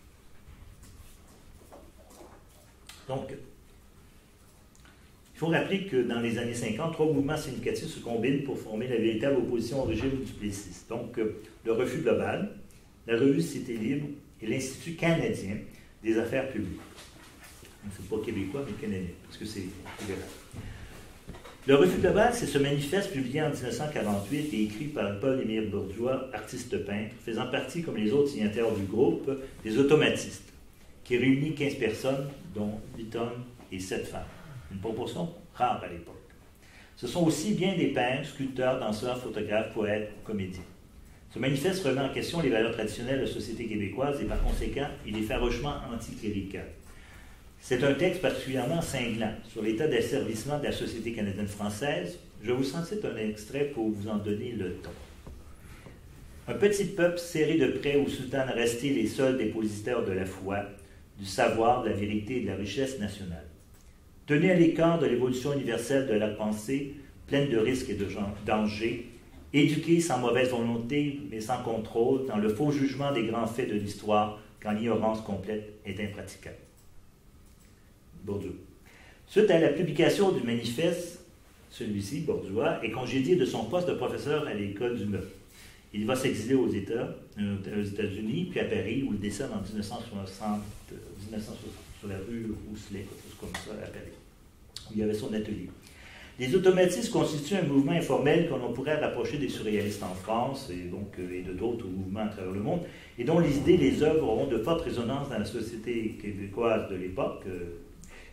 A: Donc, il faut rappeler que dans les années cinquante, trois mouvements significatifs se combinent pour former la véritable opposition au régime duplessiste. Donc, euh, le Refus global, la revue Cité libre et l'Institut canadien des affaires publiques. Ce n'est pas québécois, mais canadien, parce que c'est fédéral. Le Refus global, c'est ce manifeste publié en mille neuf cent quarante-huit et écrit par Paul-Émile Bourgeois, artiste peintre, faisant partie, comme les autres signataires du groupe, des automatistes, qui réunit quinze personnes, dont huit hommes et sept femmes. Une proportion rare à l'époque. Ce sont aussi bien des peintres, sculpteurs, danseurs, photographes, poètes ou comédiens. Ce manifeste remet en question les valeurs traditionnelles de la société québécoise et par conséquent, il est farouchement anticlérical. C'est un texte particulièrement cinglant sur l'état d'asservissement de la société canadienne-française. Je vais vous citer un extrait pour vous en donner le ton. Un petit peuple serré de près où sultan restés les seuls dépositaires de la foi, du savoir, de la vérité et de la richesse nationale. Tenu à l'écart de l'évolution universelle de la pensée, pleine de risques et de dangers, éduqué sans mauvaise volonté, mais sans contrôle, dans le faux jugement des grands faits de l'histoire, quand l'ignorance complète est impraticable. Bourdieu. Suite à la publication du manifeste, celui-ci, Bourgeois, est congédié de son poste de professeur à l'école du Neuf. Il va s'exiler aux États, aux États-Unis, puis à Paris, où il décède en mille neuf cent soixante, mille neuf cent soixante sur la rue Rousselet, quelque chose comme ça, à Paris, où il y avait son atelier. Les automatistes constituent un mouvement informel que l'on pourrait rapprocher des surréalistes en France et, donc, et de d'autres mouvements à travers le monde, et dont les idées, les œuvres auront de fortes résonances dans la société québécoise de l'époque,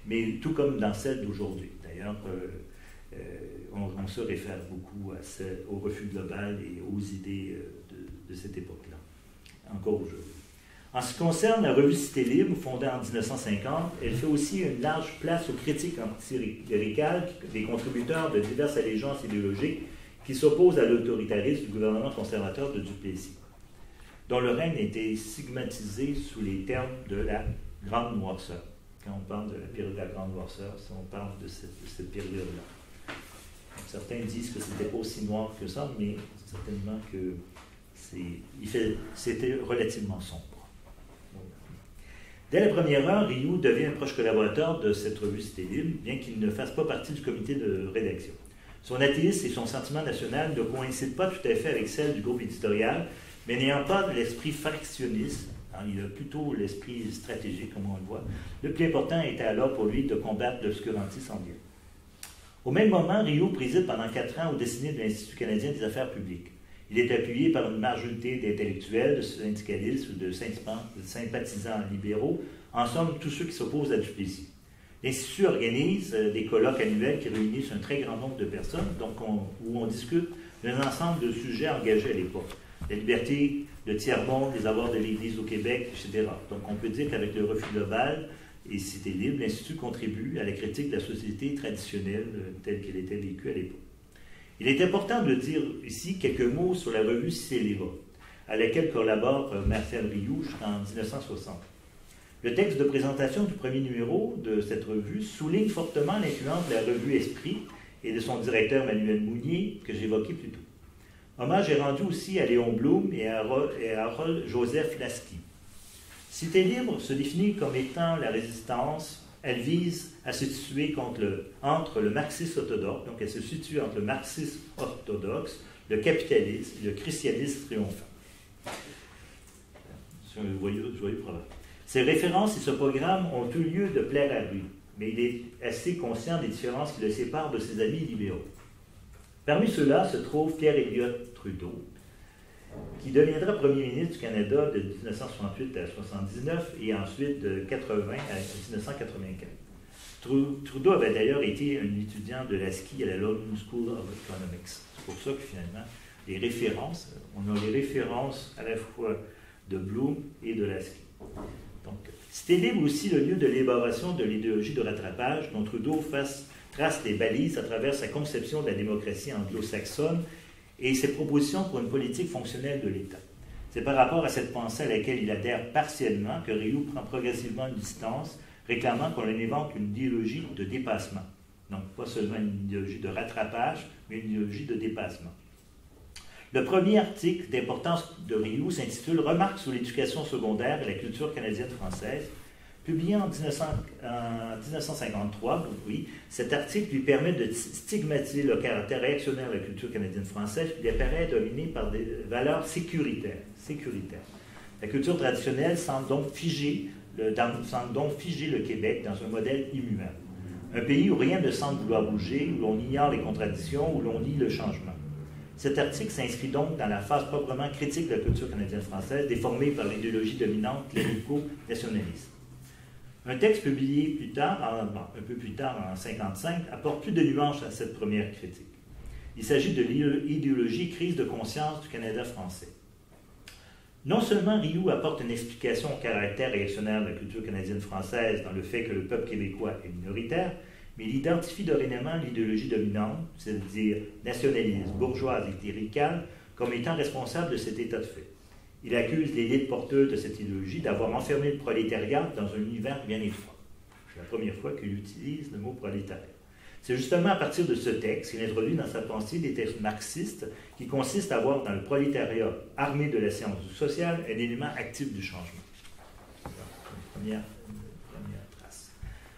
A: mais tout comme dans celle d'aujourd'hui. D'ailleurs, euh, euh, on, on se réfère beaucoup à ce, au refus global et aux idées euh, de, de cette époque-là, encore aujourd'hui. En ce qui concerne la revue Cité Libre, fondée en mille neuf cent cinquante, elle fait aussi une large place aux critiques anticléricales des contributeurs de diverses allégeances idéologiques qui s'opposent à l'autoritarisme du gouvernement conservateur de Duplessis, dont le règne était stigmatisé sous les termes de la Grande Noirceur. Quand on parle de la période de la Grande Noirceur, on parle de cette, de cette période-là. Certains disent que c'était pas aussi noir que ça, mais certainement que c'était relativement sombre. Dès la première heure, Rioux devient un proche collaborateur de cette revue Cité Libre, bien qu'il ne fasse pas partie du comité de rédaction. Son athéisme et son sentiment national ne coïncident pas tout à fait avec celle du groupe éditorial, mais n'ayant pas l'esprit fractionniste, hein, il a plutôt l'esprit stratégique, comme on le voit, le plus important était alors pour lui de combattre l'obscurantisme ambiant. Au même moment, Rioux préside pendant quatre ans aux destinées de l'Institut canadien des affaires publiques. Il est appuyé par une majorité d'intellectuels, de syndicalistes ou de sympathisants libéraux, en somme tous ceux qui s'opposent à Duplessis. L'Institut organise des colloques annuels qui réunissent un très grand nombre de personnes, donc on, où on discute d'un ensemble de sujets engagés à l'époque. La liberté, le tiers-monde, les avoirs de l'Église au Québec, et cetera. Donc on peut dire qu'avec le refus global et Cité Libre, l'Institut contribue à la critique de la société traditionnelle telle qu'elle était vécue à l'époque. Il est important de dire ici quelques mots sur la revue Cité Libre, à laquelle collabore Marcel Rioux en mille neuf cent soixante. Le texte de présentation du premier numéro de cette revue souligne fortement l'influence de la revue Esprit et de son directeur Manuel Mounier, que j'évoquais plus tôt. Hommage est rendu aussi à Léon Blum et à Harold Joseph Lasky. Cité Libre se définit comme étant la résistance. Elle vise à se situer contre le, entre le marxisme orthodoxe, donc elle se situe entre le marxisme orthodoxe, le capitalisme et le christianisme triomphant. C'est un joyeux, joyeux problème. Ces références et ce programme ont eu lieu de plaire à lui, mais il est assez conscient des différences qui le séparent de ses amis libéraux. Parmi ceux-là se trouve Pierre Elliott Trudeau, qui deviendra premier ministre du Canada de mille neuf cent soixante-huit à mille neuf cent soixante-dix-neuf et ensuite de quatre-vingts à mille neuf cent quatre-vingt-quinze. Trudeau avait d'ailleurs été un étudiant de Lasky à la London School of Economics. C'est pour ça que finalement, les références, on a les références à la fois de Blum et de Lasky. Donc, Cité Libre aussi le lieu de l'élaboration de l'idéologie de rattrapage dont Trudeau fasse, trace les balises à travers sa conception de la démocratie anglo-saxonne et ses propositions pour une politique fonctionnelle de l'État. C'est par rapport à cette pensée à laquelle il adhère partiellement que Rioux prend progressivement une distance, réclamant qu'on évoque une idéologie de dépassement. Donc, pas seulement une idéologie de rattrapage, mais une idéologie de dépassement. Le premier article d'importance de Rioux s'intitule « Remarques sur l'éducation secondaire et la culture canadienne-française », publié en mille neuf cent cinquante-trois, oui, cet article lui permet de stigmatiser le caractère réactionnaire de la culture canadienne-française qui apparaît dominé par des valeurs sécuritaires. sécuritaires. La culture traditionnelle semble donc, figer le, dans, semble donc figer le Québec dans un modèle immuable. Un pays où rien ne semble vouloir bouger, où l'on ignore les contradictions, où l'on nie le changement. Cet article s'inscrit donc dans la phase proprement critique de la culture canadienne-française, déformée par l'idéologie dominante clérico-nationaliste. Un texte publié plus tard, un peu plus tard, en mille neuf cent cinquante-cinq, apporte plus de nuances à cette première critique. Il s'agit de l'idéologie crise de conscience du Canada français. Non seulement Rioux apporte une explication au caractère réactionnaire de la culture canadienne-française dans le fait que le peuple québécois est minoritaire, mais il identifie dorénavant l'idéologie dominante, c'est-à-dire nationaliste, bourgeoise et cléricale, comme étant responsable de cet état de fait. Il accuse l'élite porteuse de cette idéologie d'avoir enfermé le prolétariat dans un univers bien étroit. C'est la première fois qu'il utilise le mot prolétariat. C'est justement à partir de ce texte qu'il introduit dans sa pensée des textes marxistes qui consistent à voir dans le prolétariat armé de la science sociale un élément actif du changement. Première, première trace.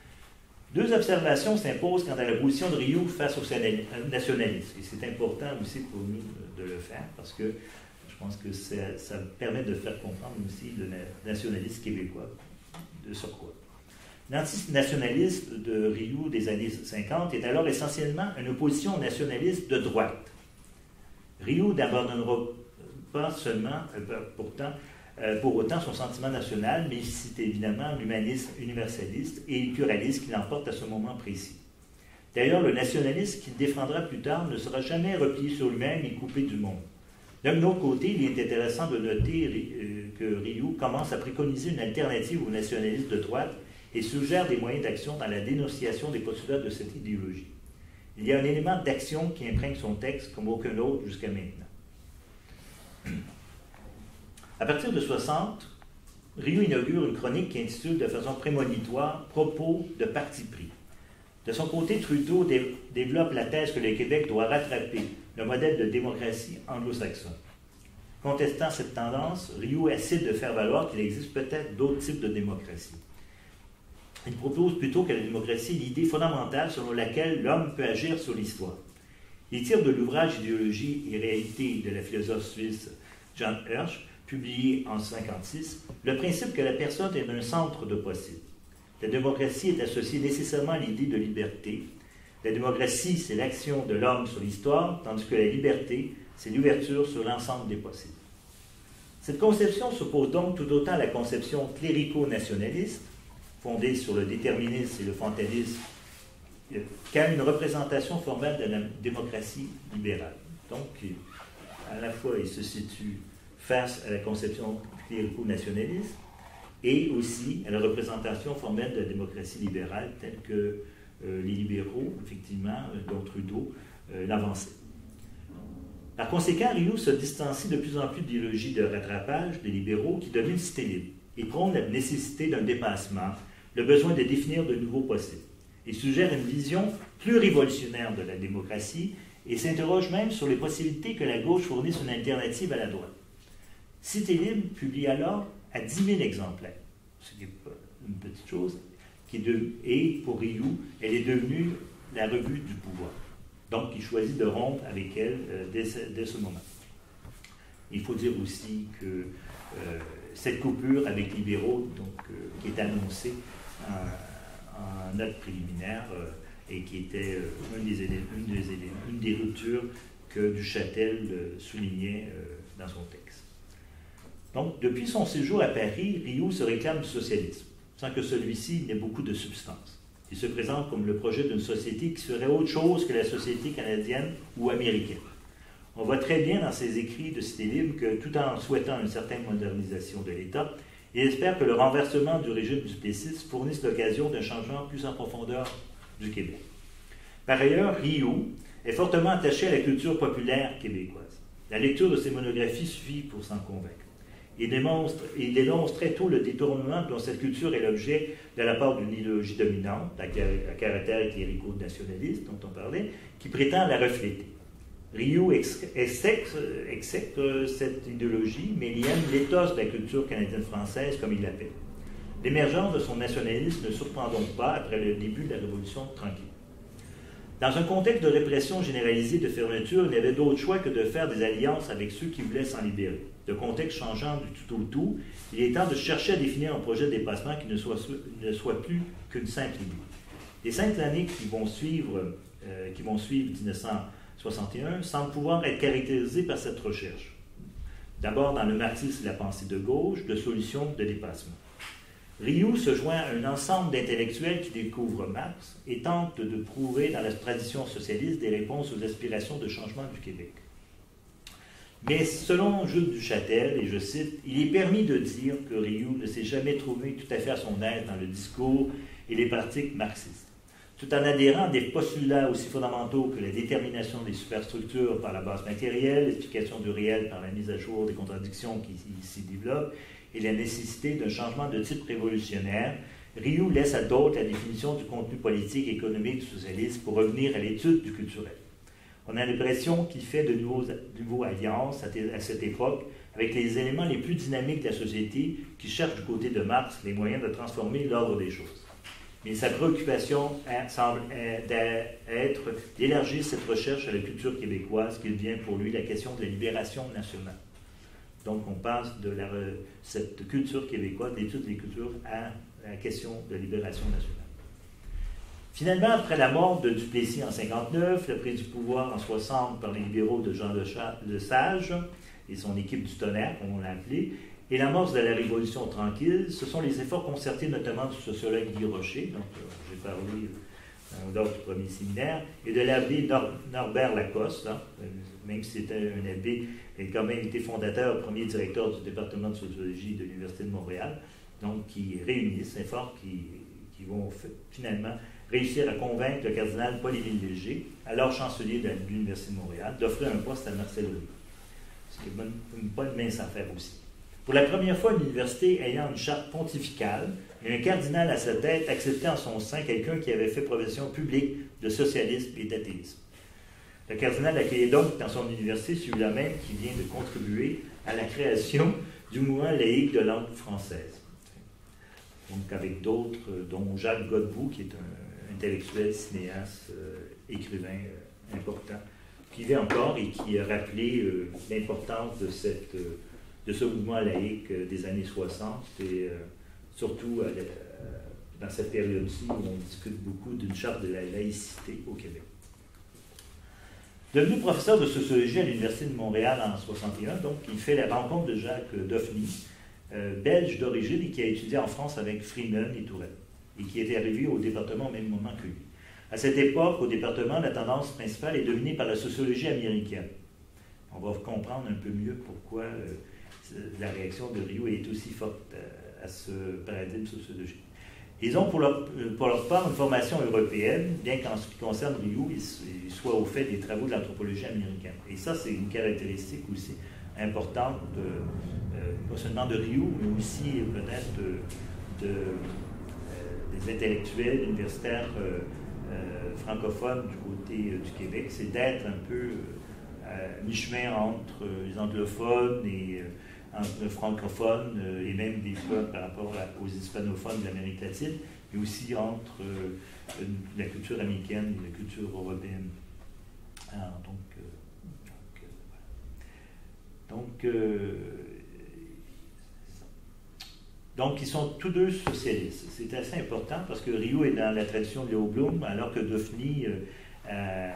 A: Deux observations s'imposent quant à la position de Rioux face au nationalisme. Et c'est important aussi pour nous de le faire parce que je pense que ça, ça permet de faire comprendre aussi le nationalisme québécois de surcroît. L'antinationalisme de Rioux des années cinquante est alors essentiellement une opposition au nationalisme de droite. Rioux n'abandonnera pas seulement, pourtant, euh, pour autant son sentiment national, mais c'est évidemment l'humanisme universaliste et le pluralisme qui l'emporte à ce moment précis. D'ailleurs, le nationalisme qu'il défendra plus tard ne sera jamais replié sur lui-même et coupé du monde. D'un autre côté, il est intéressant de noter euh, que Rioux commence à préconiser une alternative au nationalisme de droite et suggère des moyens d'action dans la dénonciation des postulats de cette idéologie. Il y a un élément d'action qui imprègne son texte comme aucun autre jusqu'à maintenant. À partir de soixante, Rioux inaugure une chronique qui intitule de façon prémonitoire « Propos de parti pris ». De son côté, Trudeau dé développe la thèse que le Québec doit rattraper le modèle de démocratie anglo-saxonne. Contestant cette tendance, Rioux essaie de faire valoir qu'il existe peut-être d'autres types de démocratie. Il propose plutôt que la démocratie est l'idée fondamentale selon laquelle l'homme peut agir sur l'histoire. Il tire de l'ouvrage « Idéologie et réalité » de la philosophe suisse John Hirsch, publié en mille neuf cent cinquante-six, le principe que la personne est un centre de possible. La démocratie est associée nécessairement à l'idée de liberté. La démocratie, c'est l'action de l'homme sur l'histoire, tandis que la liberté, c'est l'ouverture sur l'ensemble des possibles. Cette conception s'oppose donc tout autant à la conception clérico-nationaliste, fondée sur le déterminisme et le fatalisme, qu'à une représentation formelle de la démocratie libérale. Donc, à la fois, il se situe face à la conception clérico-nationaliste et aussi à la représentation formelle de la démocratie libérale telle que euh, les libéraux, effectivement, euh, dont Trudeau, euh, l'avançaient. Par conséquent, Rioux se distancie de plus en plus de l'idéologie de rattrapage des libéraux qui domine Cité libre et prône la nécessité d'un dépassement, le besoin de définir de nouveaux possibles. Il suggère une vision plus révolutionnaire de la démocratie et s'interroge même sur les possibilités que la gauche fournisse une alternative à la droite. Cité libre publie alors à dix mille exemplaires, ce qui n'est pas une petite chose, qui est de, et pour Rioux, elle est devenue la revue du pouvoir. Donc, il choisit de rompre avec elle euh, dès, ce, dès ce moment. Il faut dire aussi que euh, cette coupure avec libéraux, donc, euh, qui est annoncée en, en note préliminaire euh, et qui était euh, une, des élèves, une, des élèves, une des ruptures que Duchâtel euh, soulignait euh, dans son texte. Donc, depuis son séjour à Paris, Rioux se réclame du socialisme, sans que celui-ci n'ait beaucoup de substance. Il se présente comme le projet d'une société qui serait autre chose que la société canadienne ou américaine. On voit très bien dans ses écrits de Cité libre que, tout en souhaitant une certaine modernisation de l'État, il espère que le renversement du régime du Plessis fournisse l'occasion d'un changement plus en profondeur du Québec. Par ailleurs, Rioux est fortement attaché à la culture populaire québécoise. La lecture de ses monographies suffit pour s'en convaincre. Il, démontre, il dénonce très tôt le détournement dont cette culture est l'objet de la part d'une idéologie dominante, à caractère clérico-nationaliste dont on parlait, qui prétend la refléter. Rioux exècre cette idéologie, mais il aime l'éthos de la culture canadienne-française, comme il l'appelle. L'émergence de son nationalisme ne surprend donc pas après le début de la Révolution tranquille. Dans un contexte de répression généralisée de fermeture, il n'y avait d'autre choix que de faire des alliances avec ceux qui voulaient s'en libérer. Le contexte changeant du tout au tout, il est temps de chercher à définir un projet de dépassement qui ne soit, ne soit plus qu'une simple idée. Les cinq années qui vont suivre, euh, qui vont suivre mille neuf cent soixante et un semblent pouvoir être caractérisées par cette recherche. D'abord dans le marxisme et la pensée de gauche, de solutions de dépassement. Rioux se joint à un ensemble d'intellectuels qui découvrent Marx et tente de prouver dans la tradition socialiste des réponses aux aspirations de changement du Québec. Mais selon Jules Duchâtel, et je cite, « Il est permis de dire que Rioux ne s'est jamais trouvé tout à fait à son aise dans le discours et les pratiques marxistes. Tout en adhérant à des postulats aussi fondamentaux que la détermination des superstructures par la base matérielle, l'explication du réel par la mise à jour des contradictions qui s'y développent, et la nécessité d'un changement de type révolutionnaire, Rioux laisse à d'autres la définition du contenu politique et économique du socialisme pour revenir à l'étude du culturel. On a l'impression qu'il fait de nouveaux, de nouveaux alliances à, à cette époque avec les éléments les plus dynamiques de la société qui cherchent du côté de Marx les moyens de transformer l'ordre des choses. Mais sa préoccupation est, semble être d'élargir cette recherche à la culture québécoise, qui devient pour lui la question de la libération nationale. Donc, on passe de la, cette culture québécoise, d'étude des cultures, à la question de libération nationale. Finalement, après la mort de Duplessis en cinquante-neuf, la prise du pouvoir en soixante par les libéraux de Jean Lesage et son équipe du tonnerre, comme on l'a appelé, et l'amorce de la Révolution tranquille, ce sont les efforts concertés notamment du sociologue Guy Rocher, donc euh, j'ai parlé euh, lors du premier séminaire, et de l'abbé Nor Norbert Lacoste, hein, même si c'était un abbé, il a quand même été fondateur, premier directeur du département de sociologie de l'Université de Montréal, donc qui réunissent efforts qui, qui vont finalement réussir à convaincre le cardinal Paul-Émile Léger, alors chancelier de l'Université de Montréal, d'offrir un poste à Marcel Riou. Ce qui n'est pas une mince affaire aussi. Pour la première fois, une université ayant une charte pontificale et un cardinal à sa tête acceptait en son sein quelqu'un qui avait fait profession publique de socialisme et d'athéisme. Le cardinal accueillait donc dans son université celui-là même qui vient de contribuer à la création du mouvement laïque de langue française. Donc avec d'autres, dont Jacques Godbout, qui est un intellectuel, cinéaste, euh, écrivain euh, important, qui vit encore et qui a rappelé euh, l'importance de, cette, euh, de ce mouvement laïque euh, des années soixante, et euh, surtout euh, dans cette période-ci où on discute beaucoup d'une charte de la laïcité au Québec. Devenu professeur de sociologie à l'Université de Montréal en soixante et un, donc, il fait la rencontre de Jacques Doffny, euh, belge d'origine et qui a étudié en France avec Freeman et Tourelle, et qui était arrivé au département au même moment que lui. À cette époque, au département, la tendance principale est dominée par la sociologie américaine. On va comprendre un peu mieux pourquoi euh, la réaction de Riou est aussi forte à, à ce paradigme sociologique. Ils ont pour leur, pour leur part une formation européenne, bien qu'en ce qui concerne Riou, il soit au fait des travaux de l'anthropologie américaine. Et ça, c'est une caractéristique aussi importante, de, euh, pas seulement de Riou, mais aussi peut-être de, de, euh, des intellectuels universitaires euh, euh, francophones du côté euh, du Québec. C'est d'être un peu euh, mi-chemin entre euh, les anglophones et... Euh, entre le francophone euh, et même des fois par rapport à, aux hispanophones de l'Amérique latine, mais aussi entre euh, la culture américaine et la culture européenne. Alors, donc, euh, donc, euh, donc, euh, donc, ils sont tous deux socialistes. C'est assez important parce que Riou est dans la tradition de Léo Blum, alors que Doffny euh, a,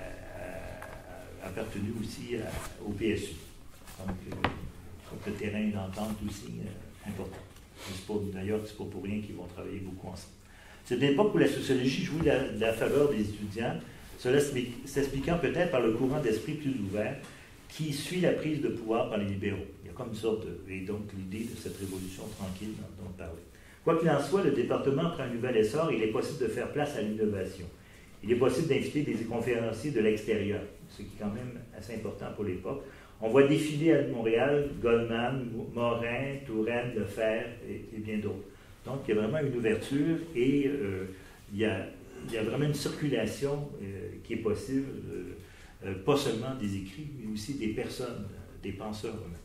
A: a appartenu aussi à, au P S U. Donc, euh, le terrain d'entente aussi euh, important. D'ailleurs, ce n'est pas pour rien qu'ils vont travailler beaucoup ensemble. C'est une époque où la sociologie jouit la, la faveur des étudiants, cela s'expliquant peut-être par le courant d'esprit plus ouvert qui suit la prise de pouvoir par les libéraux. Il y a comme une sorte de... Et donc l'idée de cette révolution tranquille dont on parlait. Quoi qu'il en soit, le département prend un nouvel essor et il est possible de faire place à l'innovation. Il est possible d'inviter des conférenciers de l'extérieur, ce qui est quand même assez important pour l'époque. On voit défiler à Montréal Goldman, Morin, Touraine, Lefebvre et, et bien d'autres. Donc, il y a vraiment une ouverture et euh, il, y a, il y a vraiment une circulation euh, qui est possible, euh, euh, pas seulement des écrits, mais aussi des personnes, des penseurs eux-mêmes.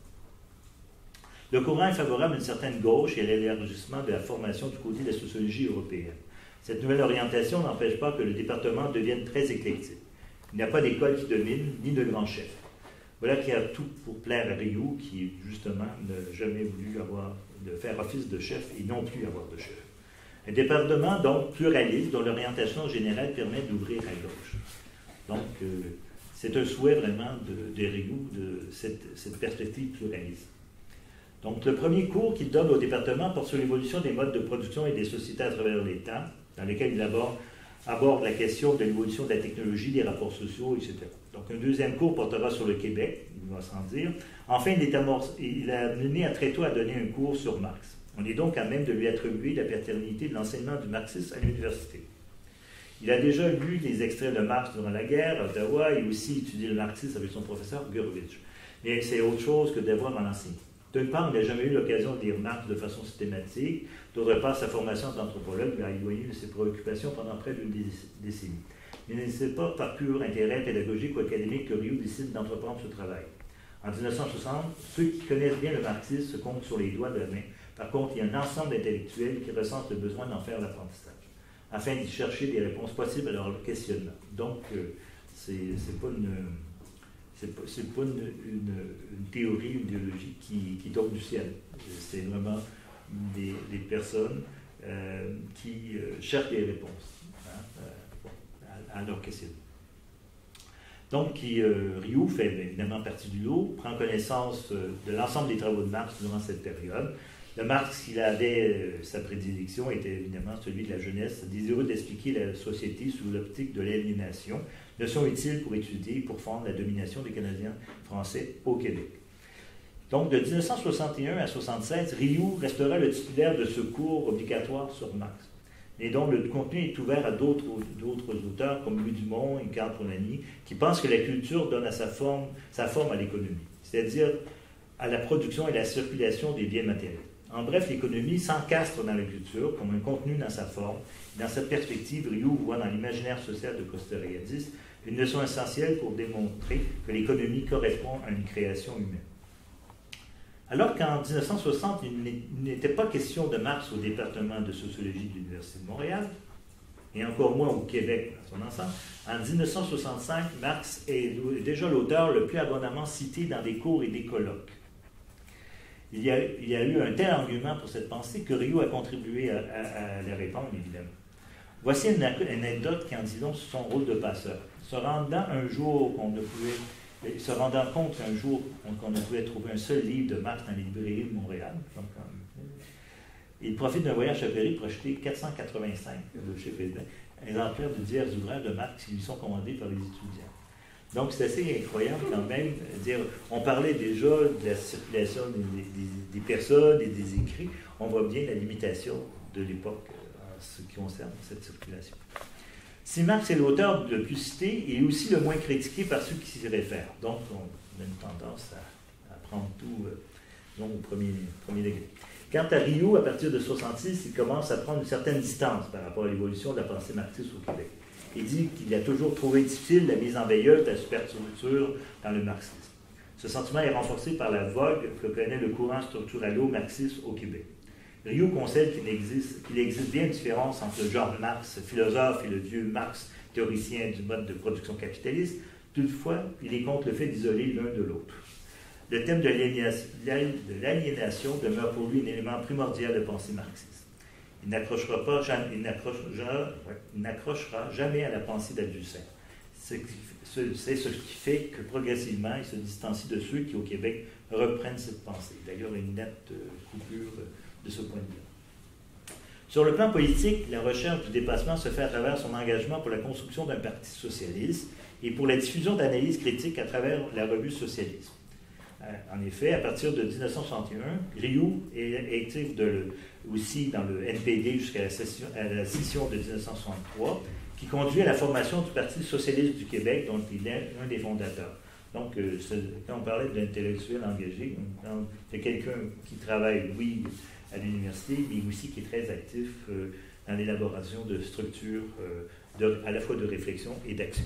A: Le courant est favorable à une certaine gauche et à l'élargissement de la formation du côté de la sociologie européenne. Cette nouvelle orientation n'empêche pas que le département devienne très éclectique. Il n'y a pas d'école qui domine, ni de grand chef. Voilà qui a tout pour plaire à Riou, qui, justement, n'a jamais voulu avoir, de faire office de chef et non plus avoir de chef. Un département, donc, pluraliste, dont l'orientation générale permet d'ouvrir à gauche. Donc, euh, c'est un souhait vraiment de, de Riou, de cette, cette perspective pluraliste. Donc, le premier cours qu'il donne au département porte sur l'évolution des modes de production et des sociétés à travers les temps, dans lesquels il aborde, aborde la question de l'évolution de la technologie, des rapports sociaux, et cetera. Donc, un deuxième cours portera sur le Québec, il va s'en dire. Enfin, il, est amorce, il a mené à très tôt à donner un cours sur Marx. On est donc à même de lui attribuer la paternité de l'enseignement du marxisme à l'université. Il a déjà lu des extraits de Marx durant la guerre à Ottawa et aussi étudié le marxisme avec son professeur Gurvitch. Mais c'est autre chose que d'avoir en enseigné. D'une part, il n'a jamais eu l'occasion de lire Marx de façon systématique. D'autre part, sa formation d'anthropologue lui a éloigné de ses préoccupations pendant près d'une décennie. Il n'est pas par pur intérêt pédagogique ou académique que Riou décide d'entreprendre ce travail. En mille neuf cent soixante, ceux qui connaissent bien le marxisme se comptent sur les doigts de la main. Par contre, il y a un ensemble d'intellectuels qui ressentent le besoin d'en faire l'apprentissage, afin d'y chercher des réponses possibles à leur questionnement. Donc, euh, c'est pas une... C'est pas, pas une, une, une théorie, une idéologie qui, qui tombe du ciel. C'est vraiment des, des personnes euh, qui euh, cherchent des réponses hein, euh, à, à leurs questions. Donc, qui, euh, Rioux fait évidemment partie du lot, prend connaissance euh, de l'ensemble des travaux de Marx durant cette période. Le Marx, il avait, euh, sa prédilection était évidemment celui de la jeunesse, désireux d'expliquer la société sous l'optique de l'aliénation, notion utile pour étudier et pour fondre la domination des Canadiens français au Québec. Donc, de dix-neuf cent soixante et un à soixante-seize, Rioux restera le titulaire de ce cours obligatoire sur Marx, et dont le contenu est ouvert à d'autres auteurs comme Louis Dumont et Karl Polanyi, qui pensent que la culture donne à sa forme, sa forme à l'économie, c'est-à-dire à la production et la circulation des biens matériels. En bref, l'économie s'encastre dans la culture comme un contenu dans sa forme. Dans cette perspective, Rioux voit dans l'imaginaire social de Kosteriadis une leçon essentielle pour démontrer que l'économie correspond à une création humaine. Alors qu'en dix-neuf cent soixante, il n'était pas question de Marx au département de sociologie de l'Université de Montréal, et encore moins au Québec dans son ensemble, en dix-neuf cent soixante-cinq, Marx est déjà l'auteur le plus abondamment cité dans des cours et des colloques. Il y, a, il y a eu un tel argument pour cette pensée que Rioux a contribué à, à, à la répandre, évidemment. Voici une, une anecdote qui en dit long sur son rôle de passeur. Se rendant un jour qu'on ne pouvait... Se rendant compte qu'un jour, qu'on ne pouvait trouver un seul livre de Marx dans les librairies de Montréal, donc, il profite d'un voyage à Paris pour acheter quatre cent quatre-vingt-cinq, le chef président, exemplaires de divers ouvrages de Marx qui lui sont commandés par les étudiants. Donc, c'est assez incroyable quand même. Dire, on parlait déjà de la circulation des, des, des personnes et des écrits. On voit bien la limitation de l'époque en ce qui concerne cette circulation. Si Marx est l'auteur le plus cité, il est aussi le moins critiqué par ceux qui s'y réfèrent. Donc, on a une tendance à, à prendre tout euh, donc, au premier, premier degré. Quant à Rioux, à partir de soixante-six, il commence à prendre une certaine distance par rapport à l'évolution de la pensée marxiste au Québec. Il dit qu'il a toujours trouvé difficile la mise en veilleuse de la superstructure dans le marxisme. Ce sentiment est renforcé par la vogue que connaît le courant structuralo-marxiste au Québec. Rioux concède qu'il existe, qu'il existe bien une différence entre le genre Marx, philosophe, et le vieux Marx, théoricien du mode de production capitaliste. Toutefois, il est contre le fait d'isoler l'un de l'autre. Le thème de l'aliénation demeure pour lui un élément primordial de pensée marxiste. Il n'accrochera, pas, jamais, il n'accrochera, il n'accrochera jamais à la pensée d'Althusser. C'est ce qui fait que progressivement, il se distancie de ceux qui, au Québec, reprennent cette pensée. D'ailleurs, une nette coupure de ce point de vue. Sur le plan politique, la recherche du dépassement se fait à travers son engagement pour la construction d'un parti socialiste et pour la diffusion d'analyses critiques à travers la revue Socialisme. En effet, à partir de dix-neuf cent soixante et un, Rioux est actif de le, aussi dans le N P D jusqu'à la, session, à la scission de dix-neuf cent soixante-trois, qui conduit à la formation du Parti socialiste du Québec, dont il est un des fondateurs. Donc, euh, quand on parlait d'intellectuel engagé, c'est quelqu'un qui travaille, oui, à l'université, mais aussi qui est très actif euh, dans l'élaboration de structures euh, de, à la fois de réflexion et d'action.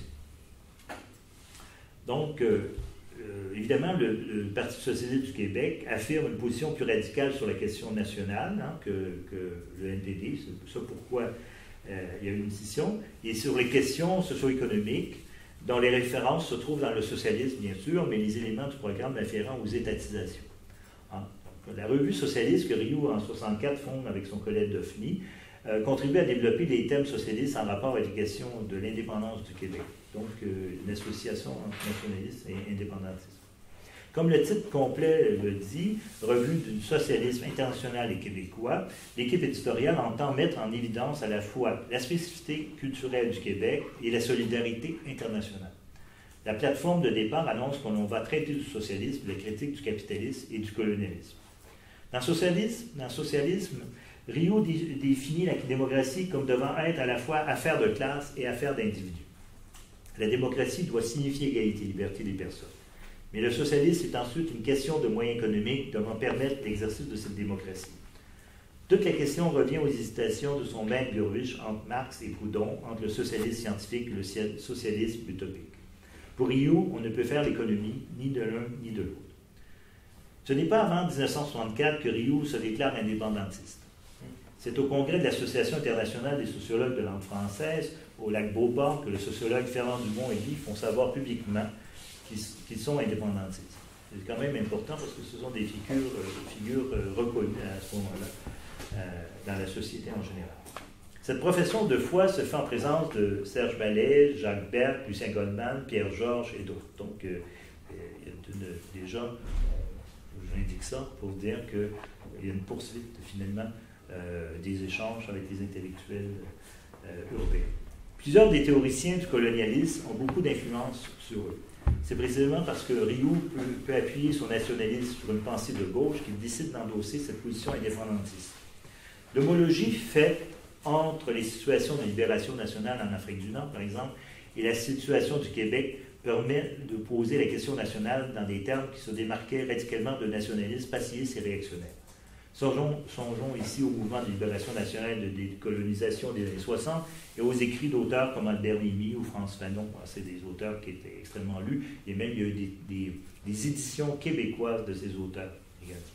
A: Donc, euh, euh, évidemment, le, le Parti socialiste du Québec affirme une position plus radicale sur la question nationale hein, que, que le N P D. C'est ça pourquoi euh, il y a eu une scission. Et sur les questions socio-économiques, dont les références se trouvent dans le socialisme, bien sûr, mais les éléments du programme afférents aux étatisations. Hein. La revue socialiste que Rioux, en soixante-quatre, fonde avec son collègue Dauphin, euh, contribue à développer des thèmes socialistes en rapport avec les questions de l'indépendance du Québec. Donc, euh, une association nationaliste et indépendantiste. Comme le titre complet le dit, Revue du socialisme international et québécois, l'équipe éditoriale entend mettre en évidence à la fois la spécificité culturelle du Québec et la solidarité internationale. La plateforme de départ annonce qu'on va traiter du socialisme, de la critique du capitalisme et du colonialisme. Dans le socialisme, dans le socialisme Rioux définit la démocratie comme devant être à la fois affaire de classe et affaire d'individu. La démocratie doit signifier égalité et liberté des personnes. Mais le socialisme est ensuite une question de moyens économiques devant permettre l'exercice de cette démocratie. Toute la question revient aux hésitations de son maître Burwich entre Marx et Proudhon, entre le socialisme scientifique et le socialisme utopique. Pour Rioux, on ne peut faire l'économie ni de l'un ni de l'autre. Ce n'est pas avant dix-neuf cent soixante-quatre que Rioux se déclare indépendantiste. C'est au congrès de l'Association internationale des sociologues de langue française, au lac Beauport, que le sociologue Fernand Dumont et lui font savoir publiquement qu'ils sont indépendantistes. C'est quand même important parce que ce sont des figures, euh, figures euh, reconnues à ce moment-là euh, dans la société en général. Cette profession de foi se fait en présence de Serge Ballet, Jacques Berthe, Lucien Goldman, Pierre Georges et d'autres. Donc, euh, il y a une, déjà, j'indique ça pour dire qu'il y a une poursuite, finalement, euh, des échanges avec les intellectuels euh, européens. Plusieurs des théoriciens du colonialisme ont beaucoup d'influence sur eux. C'est précisément parce que Rioux peut, peut appuyer son nationalisme sur une pensée de gauche qu'il décide d'endosser cette position indépendantiste. L'homologie faite entre les situations de libération nationale en Afrique du Nord, par exemple, et la situation du Québec permet de poser la question nationale dans des termes qui se démarquaient radicalement de nationalisme pacifiste et réactionnaire. Songeons, songeons ici au mouvement de libération nationale de décolonisation des années soixante et aux écrits d'auteurs comme Albert Limy ou France Fanon. C'est des auteurs qui étaient extrêmement lus, et même il y a eu des, des, des éditions québécoises de ces auteurs également.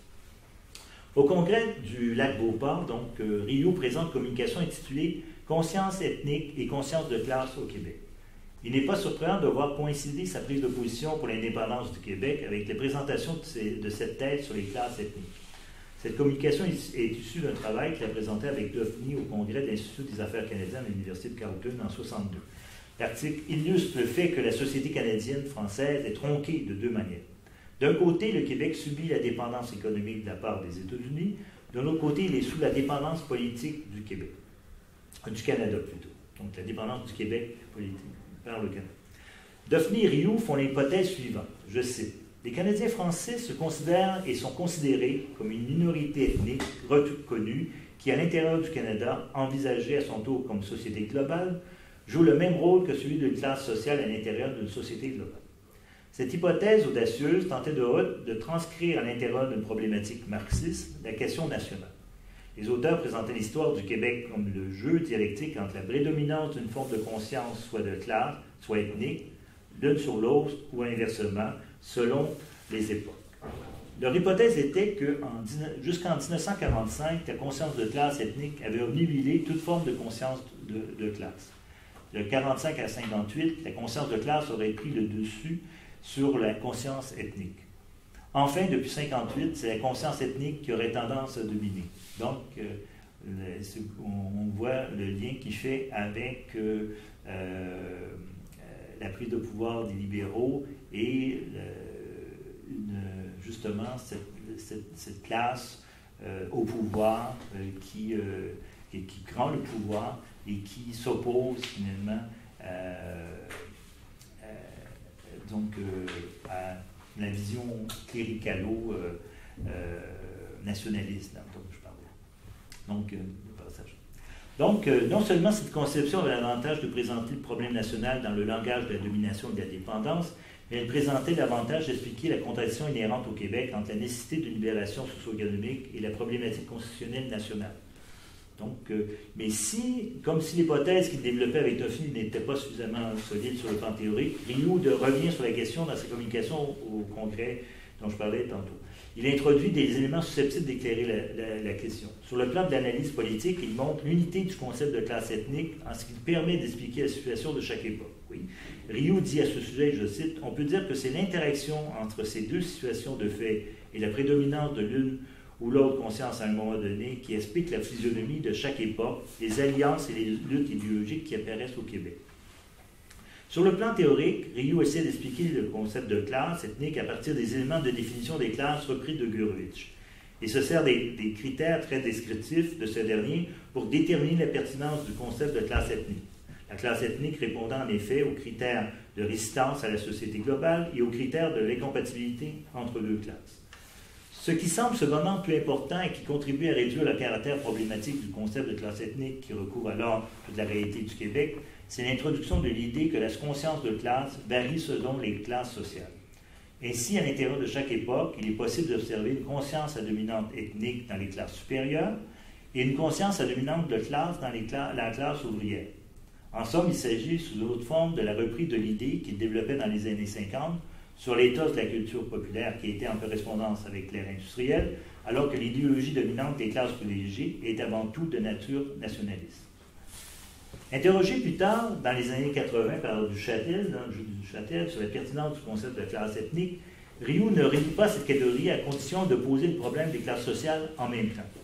A: Au congrès du Lac-Beauport, donc, euh, Rioux présente une communication intitulée « Conscience ethnique et conscience de classe au Québec ». Il n'est pas surprenant de voir coïncider sa prise de position pour l'indépendance du Québec avec la présentation de, ces, de cette thèse sur les classes ethniques. Cette communication est issue d'un travail qu'il a présenté avec Daphne au congrès de l'Institut des affaires canadiennes à l'Université de Carleton en soixante-deux. L'article illustre le fait que la société canadienne-française est tronquée de deux manières. D'un côté, le Québec subit la dépendance économique de la part des États-Unis. De l'autre côté, il est sous la dépendance politique du Québec. Du Canada, plutôt. Donc, la dépendance du Québec politique par le Canada. Daphne et Rioux font l'hypothèse suivante, je cite. Les Canadiens français se considèrent et sont considérés comme une minorité ethnique reconnue qui, à l'intérieur du Canada, envisagée à son tour comme société globale, joue le même rôle que celui d'une classe sociale à l'intérieur d'une société globale. Cette hypothèse audacieuse tentait de, de transcrire à l'intérieur d'une problématique marxiste la question nationale. Les auteurs présentaient l'histoire du Québec comme le jeu dialectique entre la prédominance d'une forme de conscience, soit de classe, soit ethnique, l'une sur l'autre, ou inversement, selon les époques. Leur hypothèse était que jusqu'en mille neuf cent quarante-cinq, la conscience de classe ethnique avait obnubilé toute forme de conscience de, de classe. De quarante-cinq à cinquante-huit, la conscience de classe aurait pris le dessus sur la conscience ethnique. Enfin, depuis cinquante-huit, c'est la conscience ethnique qui aurait tendance à dominer. Donc, euh, le, on, on voit le lien qu'il fait avec euh, euh, la prise de pouvoir des libéraux et euh, une, justement cette, cette, cette classe euh, au pouvoir euh, qui, euh, qui, qui prend le pouvoir et qui s'oppose finalement euh, euh, donc, euh, à la vision cléricalo-nationaliste euh, euh, dont je parlais. Donc, euh, le passage. Donc, euh, non seulement cette conception avait l'avantage de présenter le problème national dans le langage de la domination et de la dépendance, mais elle présentait l'avantage d'expliquer la contradiction inhérente au Québec entre la nécessité d'une libération socio-économique et la problématique constitutionnelle nationale. Donc, euh, mais si, comme si l'hypothèse qu'il développait avec Daphne n'était pas suffisamment solide sur le plan théorique, Rioux revient sur la question dans ses communications au congrès dont je parlais tantôt. Il introduit des éléments susceptibles d'éclairer la, la, la question. Sur le plan de l'analyse politique, il montre l'unité du concept de classe ethnique en ce qui permet d'expliquer la situation de chaque époque. Oui. Rioux dit à ce sujet, je cite, « On peut dire que c'est l'interaction entre ces deux situations de fait et la prédominance de l'une ou l'autre conscience à un moment donné qui explique la physionomie de chaque époque, les alliances et les luttes idéologiques qui apparaissent au Québec. » Sur le plan théorique, Rioux essaie d'expliquer le concept de classe ethnique à partir des éléments de définition des classes repris de Gurevitch et se sert des, des critères très descriptifs de ce dernier pour déterminer la pertinence du concept de classe ethnique. La classe ethnique répondant en effet aux critères de résistance à la société globale et aux critères de l'incompatibilité entre deux classes. Ce qui semble cependant plus important et qui contribue à réduire le caractère problématique du concept de classe ethnique qui recouvre alors toute la réalité du Québec, c'est l'introduction de l'idée que la conscience de classe varie selon les classes sociales. Ainsi, à l'intérieur de chaque époque, il est possible d'observer une conscience à dominante ethnique dans les classes supérieures et une conscience à dominante de classe dans les cla- la classe ouvrière. En somme, il s'agit sous d'autres formes de la reprise de l'idée qu'il développait dans les années cinquante sur l'état de la culture populaire qui était en correspondance avec l'ère industrielle, alors que l'idéologie dominante des classes privilégiées est avant tout de nature nationaliste. Interrogé plus tard, dans les années quatre-vingt, par Duchâtel, hein, Duchâtel sur la pertinence du concept de classe ethnique, Rioux ne réduit pas cette catégorie à condition de poser le problème des classes sociales en même temps.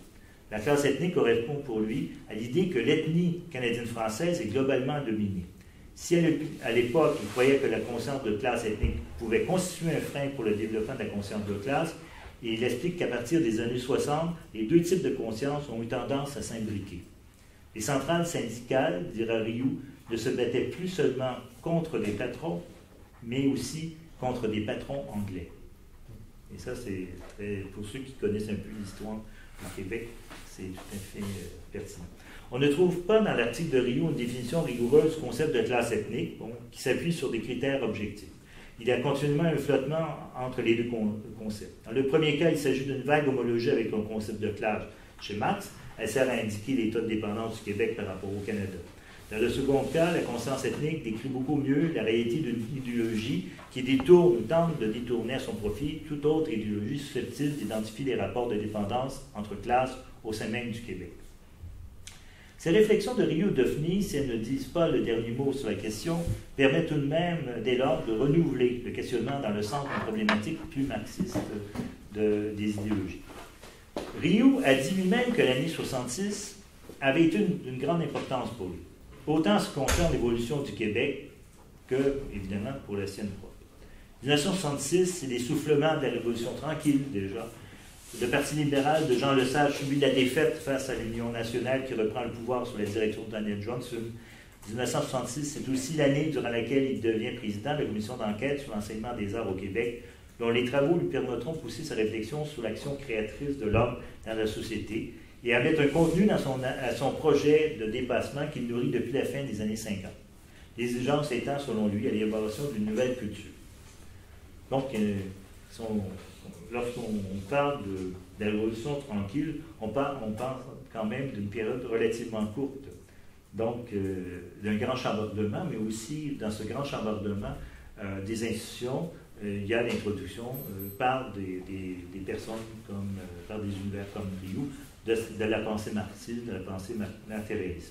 A: La classe ethnique correspond pour lui à l'idée que l'ethnie canadienne-française est globalement dominée. Si à l'époque, il croyait que la conscience de classe ethnique pouvait constituer un frein pour le développement de la conscience de classe, et il explique qu'à partir des années soixante, les deux types de conscience ont eu tendance à s'imbriquer. Les centrales syndicales, dira Rioux, ne se battaient plus seulement contre des patrons, mais aussi contre des patrons anglais. Et ça, c'est pour ceux qui connaissent un peu l'histoire du Québec, c'est tout à fait euh, pertinent. On ne trouve pas dans l'article de Rioux une définition rigoureuse du concept de classe ethnique, bon, qui s'appuie sur des critères objectifs. Il y a continuellement un flottement entre les deux concepts. Dans le premier cas, il s'agit d'une vague homologie avec le concept de classe chez Marx. Elle sert à indiquer l'état de dépendance du Québec par rapport au Canada. Dans le second cas, la conscience ethnique décrit beaucoup mieux la réalité d'une idéologie qui détourne ou tente de détourner à son profit toute autre idéologie susceptible d'identifier les rapports de dépendance entre classes au sein même du Québec. Ces réflexions de Rioux Duffny, si elles ne disent pas le dernier mot sur la question, permettent tout de même, dès lors, de renouveler le questionnement dans le sens d'une problématique plus marxiste de, des idéologies. Rioux a dit lui-même que l'année soixante-six avait été une, une grande importance pour lui, autant en ce qui concerne l'évolution du Québec que, évidemment, pour la sienne propre. mille neuf cent soixante-six, c'est l'essoufflement de la Révolution tranquille, déjà. Le Parti libéral de Jean Lesage subit la défaite face à l'Union nationale qui reprend le pouvoir sous la direction de Daniel Johnson. mille neuf cent soixante-six, c'est aussi l'année durant laquelle il devient président de la commission d'enquête sur l'enseignement des arts au Québec, dont les travaux lui permettront de pousser sa réflexion sur l'action créatrice de l'homme dans la société et avec un contenu dans son, à son projet de dépassement qu'il nourrit depuis la fin des années cinquante. L'exigence étant, selon lui, à l'élaboration d'une nouvelle culture. Donc, euh, son, lorsqu'on parle de, de la révolution tranquille, on, parle, on parle quand même d'une période relativement courte. Donc, euh, d'un grand chambardement, mais aussi, dans ce grand chambardement euh, des institutions, euh, il y a l'introduction euh, par des, des, des personnes, comme, euh, par des univers comme Rioux, de, de la pensée marxiste, de la pensée matérialiste.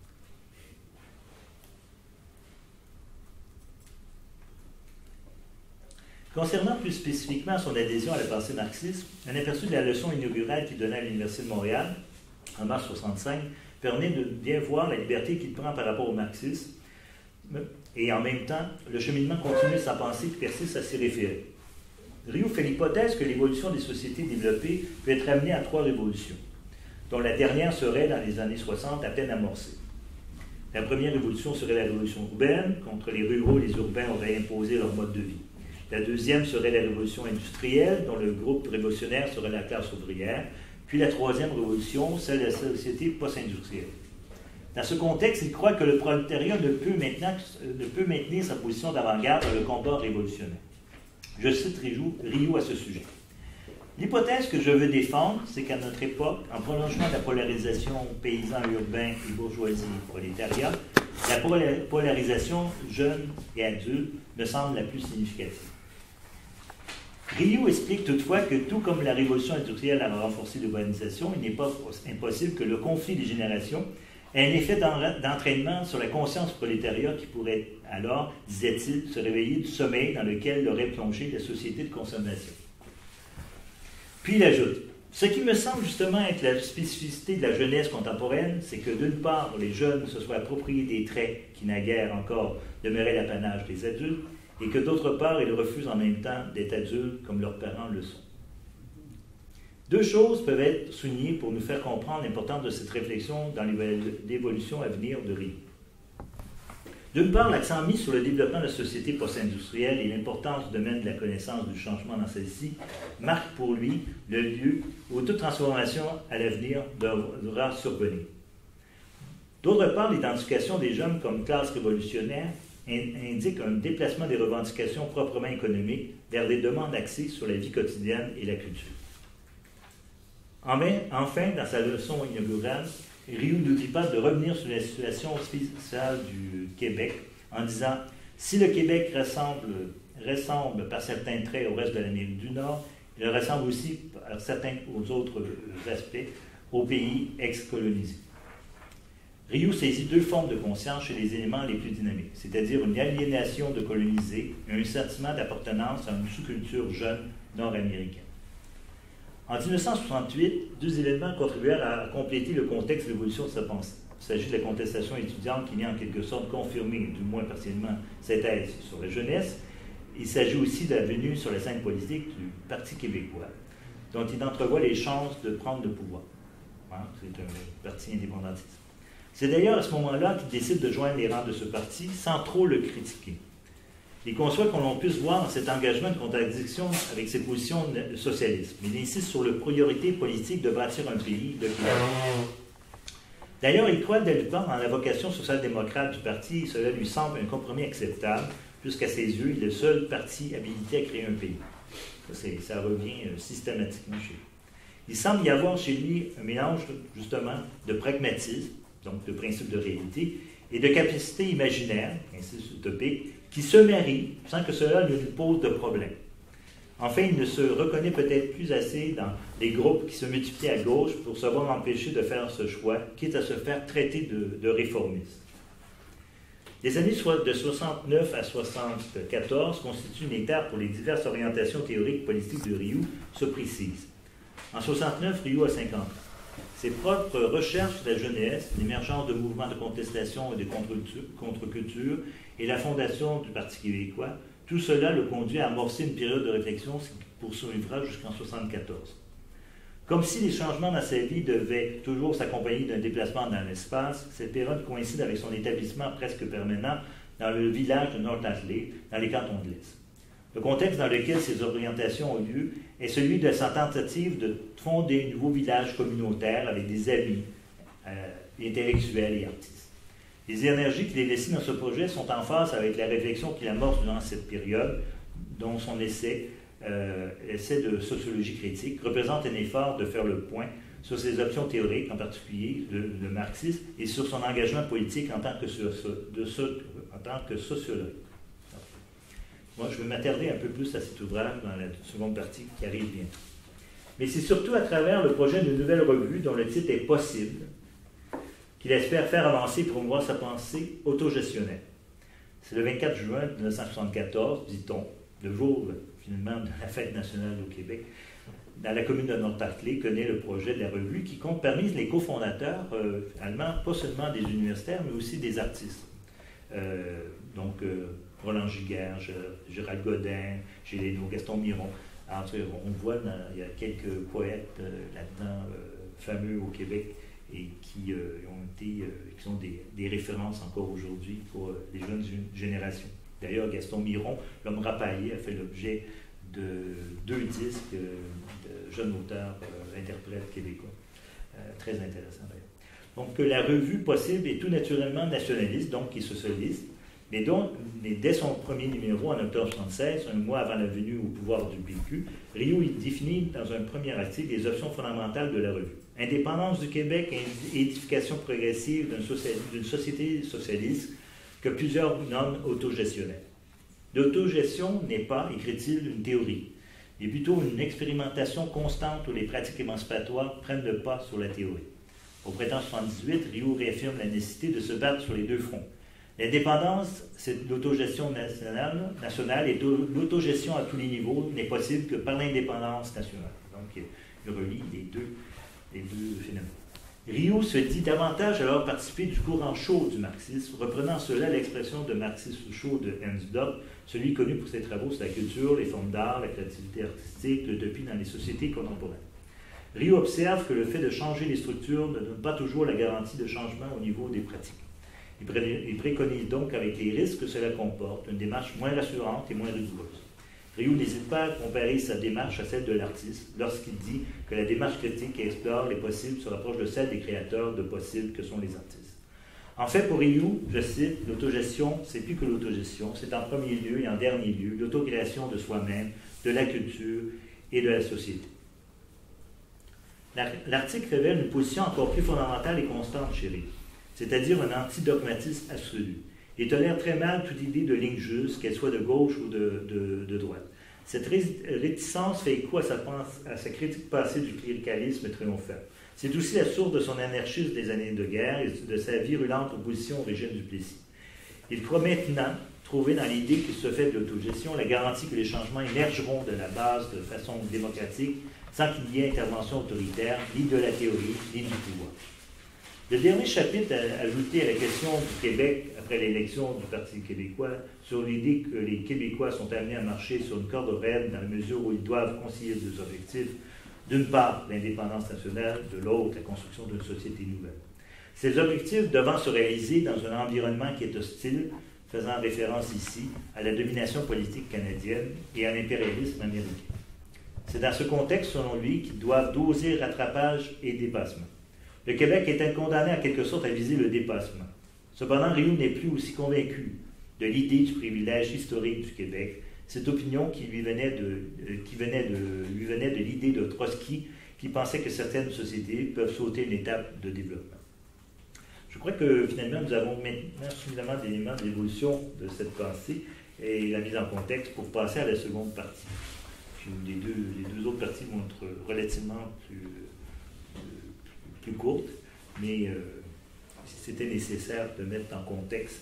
A: Concernant plus spécifiquement son adhésion à la pensée marxiste, un aperçu de la leçon inaugurale qu'il donnait à l'Université de Montréal, en mars soixante-cinq, permet de bien voir la liberté qu'il prend par rapport au marxisme, et en même temps, le cheminement continu de sa pensée qui persiste à s'y référer. Rioux fait l'hypothèse que l'évolution des sociétés développées peut être amenée à trois révolutions, dont la dernière serait, dans les années soixante, à peine amorcée. La première révolution serait la révolution urbaine, contre les ruraux, les urbains auraient imposé leur mode de vie. La deuxième serait la révolution industrielle, dont le groupe révolutionnaire serait la classe ouvrière. Puis la troisième révolution, celle de la société post-industrielle. Dans ce contexte, il croit que le prolétariat ne peut, maintenant, ne peut maintenir sa position d'avant-garde dans le combat révolutionnaire. Je cite Rioux à ce sujet. L'hypothèse que je veux défendre, c'est qu'à notre époque, en prolongement de la polarisation paysan-urbain et bourgeoisie-prolétariat, la polarisation jeune et adulte me semble la plus significative. Rioux explique toutefois que tout comme la révolution industrielle a renforcé l'urbanisation, il n'est pas impossible que le conflit des générations ait un effet d'entraînement sur la conscience prolétariat qui pourrait alors, disait-il, se réveiller du sommeil dans lequel l'aurait plongé la société de consommation. Puis il ajoute, ce qui me semble justement être la spécificité de la jeunesse contemporaine, c'est que d'une part, les jeunes se soient appropriés des traits qui naguère encore demeuraient l'apanage des adultes, et que d'autre part, ils refusent en même temps d'être adultes comme leurs parents le sont. Deux choses peuvent être soulignées pour nous faire comprendre l'importance de cette réflexion dans l'évolution à venir de Rioux. D'une part, l'accent mis sur le développement de la société post-industrielle et l'importance du domaine de la connaissance du changement dans celle-ci marque pour lui le lieu où toute transformation à l'avenir devra survenir. D'autre part, l'identification des jeunes comme classe révolutionnaire indique un déplacement des revendications proprement économiques vers des demandes axées sur la vie quotidienne et la culture. Enfin, dans sa leçon inaugurale, Rioux ne nous dit pas de revenir sur la situation spéciale du Québec en disant « Si le Québec ressemble, ressemble par certains traits au reste de l'Amérique du Nord, il ressemble aussi par certains aux autres aspects aux pays ex-colonisés. » Rioux saisit deux formes de conscience chez les éléments les plus dynamiques, c'est-à-dire une aliénation de colonisés et un sentiment d'appartenance à une sous-culture jeune nord-américaine. En mille neuf cent soixante-huit, deux événements contribuèrent à compléter le contexte de l'évolution de sa pensée. Il s'agit de la contestation étudiante qui vient en quelque sorte confirmer, du moins partiellement, sa thèse sur la jeunesse. Il s'agit aussi de la venue sur la scène politique du Parti québécois, dont il entrevoit les chances de prendre le pouvoir. Hein, c'est un parti indépendantiste. C'est d'ailleurs à ce moment-là qu'il décide de joindre les rangs de ce parti sans trop le critiquer. Il conçoit qu'on l'on puisse voir dans cet engagement une contradiction avec ses positions de socialisme. Il insiste sur la priorité politique de bâtir un pays de Québec. D'ailleurs, il croit dès le temps dans la vocation social-démocrate du parti et cela lui semble un compromis acceptable, puisqu'à ses yeux, il est le seul parti habilité à créer un pays. Ça, ça revient euh, systématiquement chez lui. Il semble y avoir chez lui un mélange, justement, de pragmatisme, donc de principe de réalité, et de capacité imaginaire, ainsi utopique, qui se marient sans que cela ne lui pose de problème. Enfin, il ne se reconnaît peut-être plus assez dans les groupes qui se multiplient à gauche pour se voir empêcher de faire ce choix, quitte à se faire traiter de, de réformiste. Les années de soixante-neuf à soixante-quatorze constituent une étape pour les diverses orientations théoriques politiques de Rioux se précisent. En soixante-neuf, Rioux a cinquante ans. Ses propres recherches sur la jeunesse, l'émergence de mouvements de contestation et de contre-culture et la fondation du Parti québécois, tout cela le conduit à amorcer une période de réflexion qui poursuivra jusqu'en soixante-quatorze. Comme si les changements dans sa vie devaient toujours s'accompagner d'un déplacement dans l'espace, cette période coïncide avec son établissement presque permanent dans le village de North-Atlee, dans les cantons de l'Est. Le contexte dans lequel ces orientations ont lieu est celui de sa tentative de fonder un nouveau village communautaire avec des amis euh, intellectuels et artistes. Les énergies qu'il investit dans ce projet sont en phase avec la réflexion qu'il amorce durant cette période, dont son essai, euh, essai de sociologie critique, représente un effort de faire le point sur ses options théoriques, en particulier le, le marxisme, et sur son engagement politique en tant que, so, de, so, en tant que sociologue. Moi, je vais m'attarder un peu plus à cet ouvrage dans la seconde partie qui arrive bientôt. Mais c'est surtout à travers le projet d'une nouvelle revue dont le titre est « Possible » qu'il espère faire avancer et promouvoir sa pensée autogestionnaire. C'est le vingt-quatre juin mille neuf cent soixante-quatorze, dit-on, le jour finalement de la fête nationale au Québec, dans la commune de North-Atlee, connaît le projet de la revue qui compte parmi les cofondateurs euh, allemands, pas seulement des universitaires, mais aussi des artistes. Euh, donc, euh, Roland Giguère, Gérald Godin, Géléno, Gaston Miron. Alors, on voit, dans, il y a quelques poètes euh, là-dedans, euh, fameux au Québec, et qui euh, ont été, euh, qui sont des, des références encore aujourd'hui pour euh, les jeunes générations. D'ailleurs, Gaston Miron, l'homme rapaillé, a fait l'objet de deux disques euh, de jeunes auteurs, euh, interprètes québécois. Euh, très intéressant d'ailleurs. Donc, la revue Possible est tout naturellement nationaliste, donc qui est socialiste, mais, donc, mais dès son premier numéro, en octobre mille neuf cent soixante-seize, un mois avant la venue au pouvoir du P Q, Rioux il définit dans un premier article les options fondamentales de la revue. Indépendance du Québec et édification progressive d'une société socialiste que plusieurs nomment autogestionnaire. L'autogestion n'est pas, écrit-il, une théorie, mais plutôt une expérimentation constante où les pratiques émancipatoires prennent le pas sur la théorie. Au printemps mille neuf cent soixante-dix-huit, Rioux réaffirme la nécessité de se battre sur les deux fronts. L'indépendance, c'est l'autogestion nationale, nationale et l'autogestion à tous les niveaux n'est possible que par l'indépendance nationale. Donc, il relie les deux, les deux phénomènes. Rioux se dit davantage alors participer du courant chaud du marxisme, reprenant cela l'expression de marxisme chaud de Hans Dop, celui connu pour ses travaux sur la culture, les formes d'art, la créativité artistique, l'utopie dans les sociétés contemporaines. Rioux observe que le fait de changer les structures ne donne pas toujours la garantie de changement au niveau des pratiques. Il préconise donc, avec les risques que cela comporte, une démarche moins rassurante et moins rigoureuse. Rioux n'hésite pas à comparer sa démarche à celle de l'artiste lorsqu'il dit que la démarche critique qui explore les possibles se rapproche de celle des créateurs de possibles que sont les artistes. En fait, pour Rioux, je cite, l'autogestion, c'est plus que l'autogestion, c'est en premier lieu et en dernier lieu l'autocréation de soi-même, de la culture et de la société. L'article révèle une position encore plus fondamentale et constante chez Rioux, c'est-à-dire un antidogmatisme absolu. Il tolère très mal toute idée de ligne juste, qu'elle soit de gauche ou de, de, de droite. Cette réticence fait écho à sa, pense, à sa critique passée du cléricalisme triomphal. C'est aussi la source de son anarchisme des années de guerre et de sa virulente opposition au régime du Plessis. Il croit maintenant trouver dans l'idée qu'il se fait de l'autogestion la garantie que les changements émergeront de la base de façon démocratique sans qu'il y ait intervention autoritaire, ni de la théorie, ni du pouvoir. Le dernier chapitre a ajouté à la question du Québec, après l'élection du Parti québécois, sur l'idée que les Québécois sont amenés à marcher sur une corde raide dans la mesure où ils doivent concilier deux objectifs. D'une part, l'indépendance nationale, de l'autre, la construction d'une société nouvelle. Ces objectifs devant se réaliser dans un environnement qui est hostile, faisant référence ici à la domination politique canadienne et à l'impérialisme américain. C'est dans ce contexte, selon lui, qu'ils doivent doser rattrapage et dépassement. Le Québec est condamné en quelque sorte à viser le dépassement. Cependant, Rioux n'est plus aussi convaincu de l'idée du privilège historique du Québec, cette opinion qui lui venait de, euh, qui venait de, lui venait de l'idée de Trotsky, qui pensait que certaines sociétés peuvent sauter une étape de développement. Je crois que finalement, nous avons maintenant suffisamment d'éléments d'évolution de cette pensée et la mise en contexte pour passer à la seconde partie. Puis les deux, les deux autres parties vont être relativement plus, euh, plus courtes, mais euh, c'était nécessaire de mettre en contexte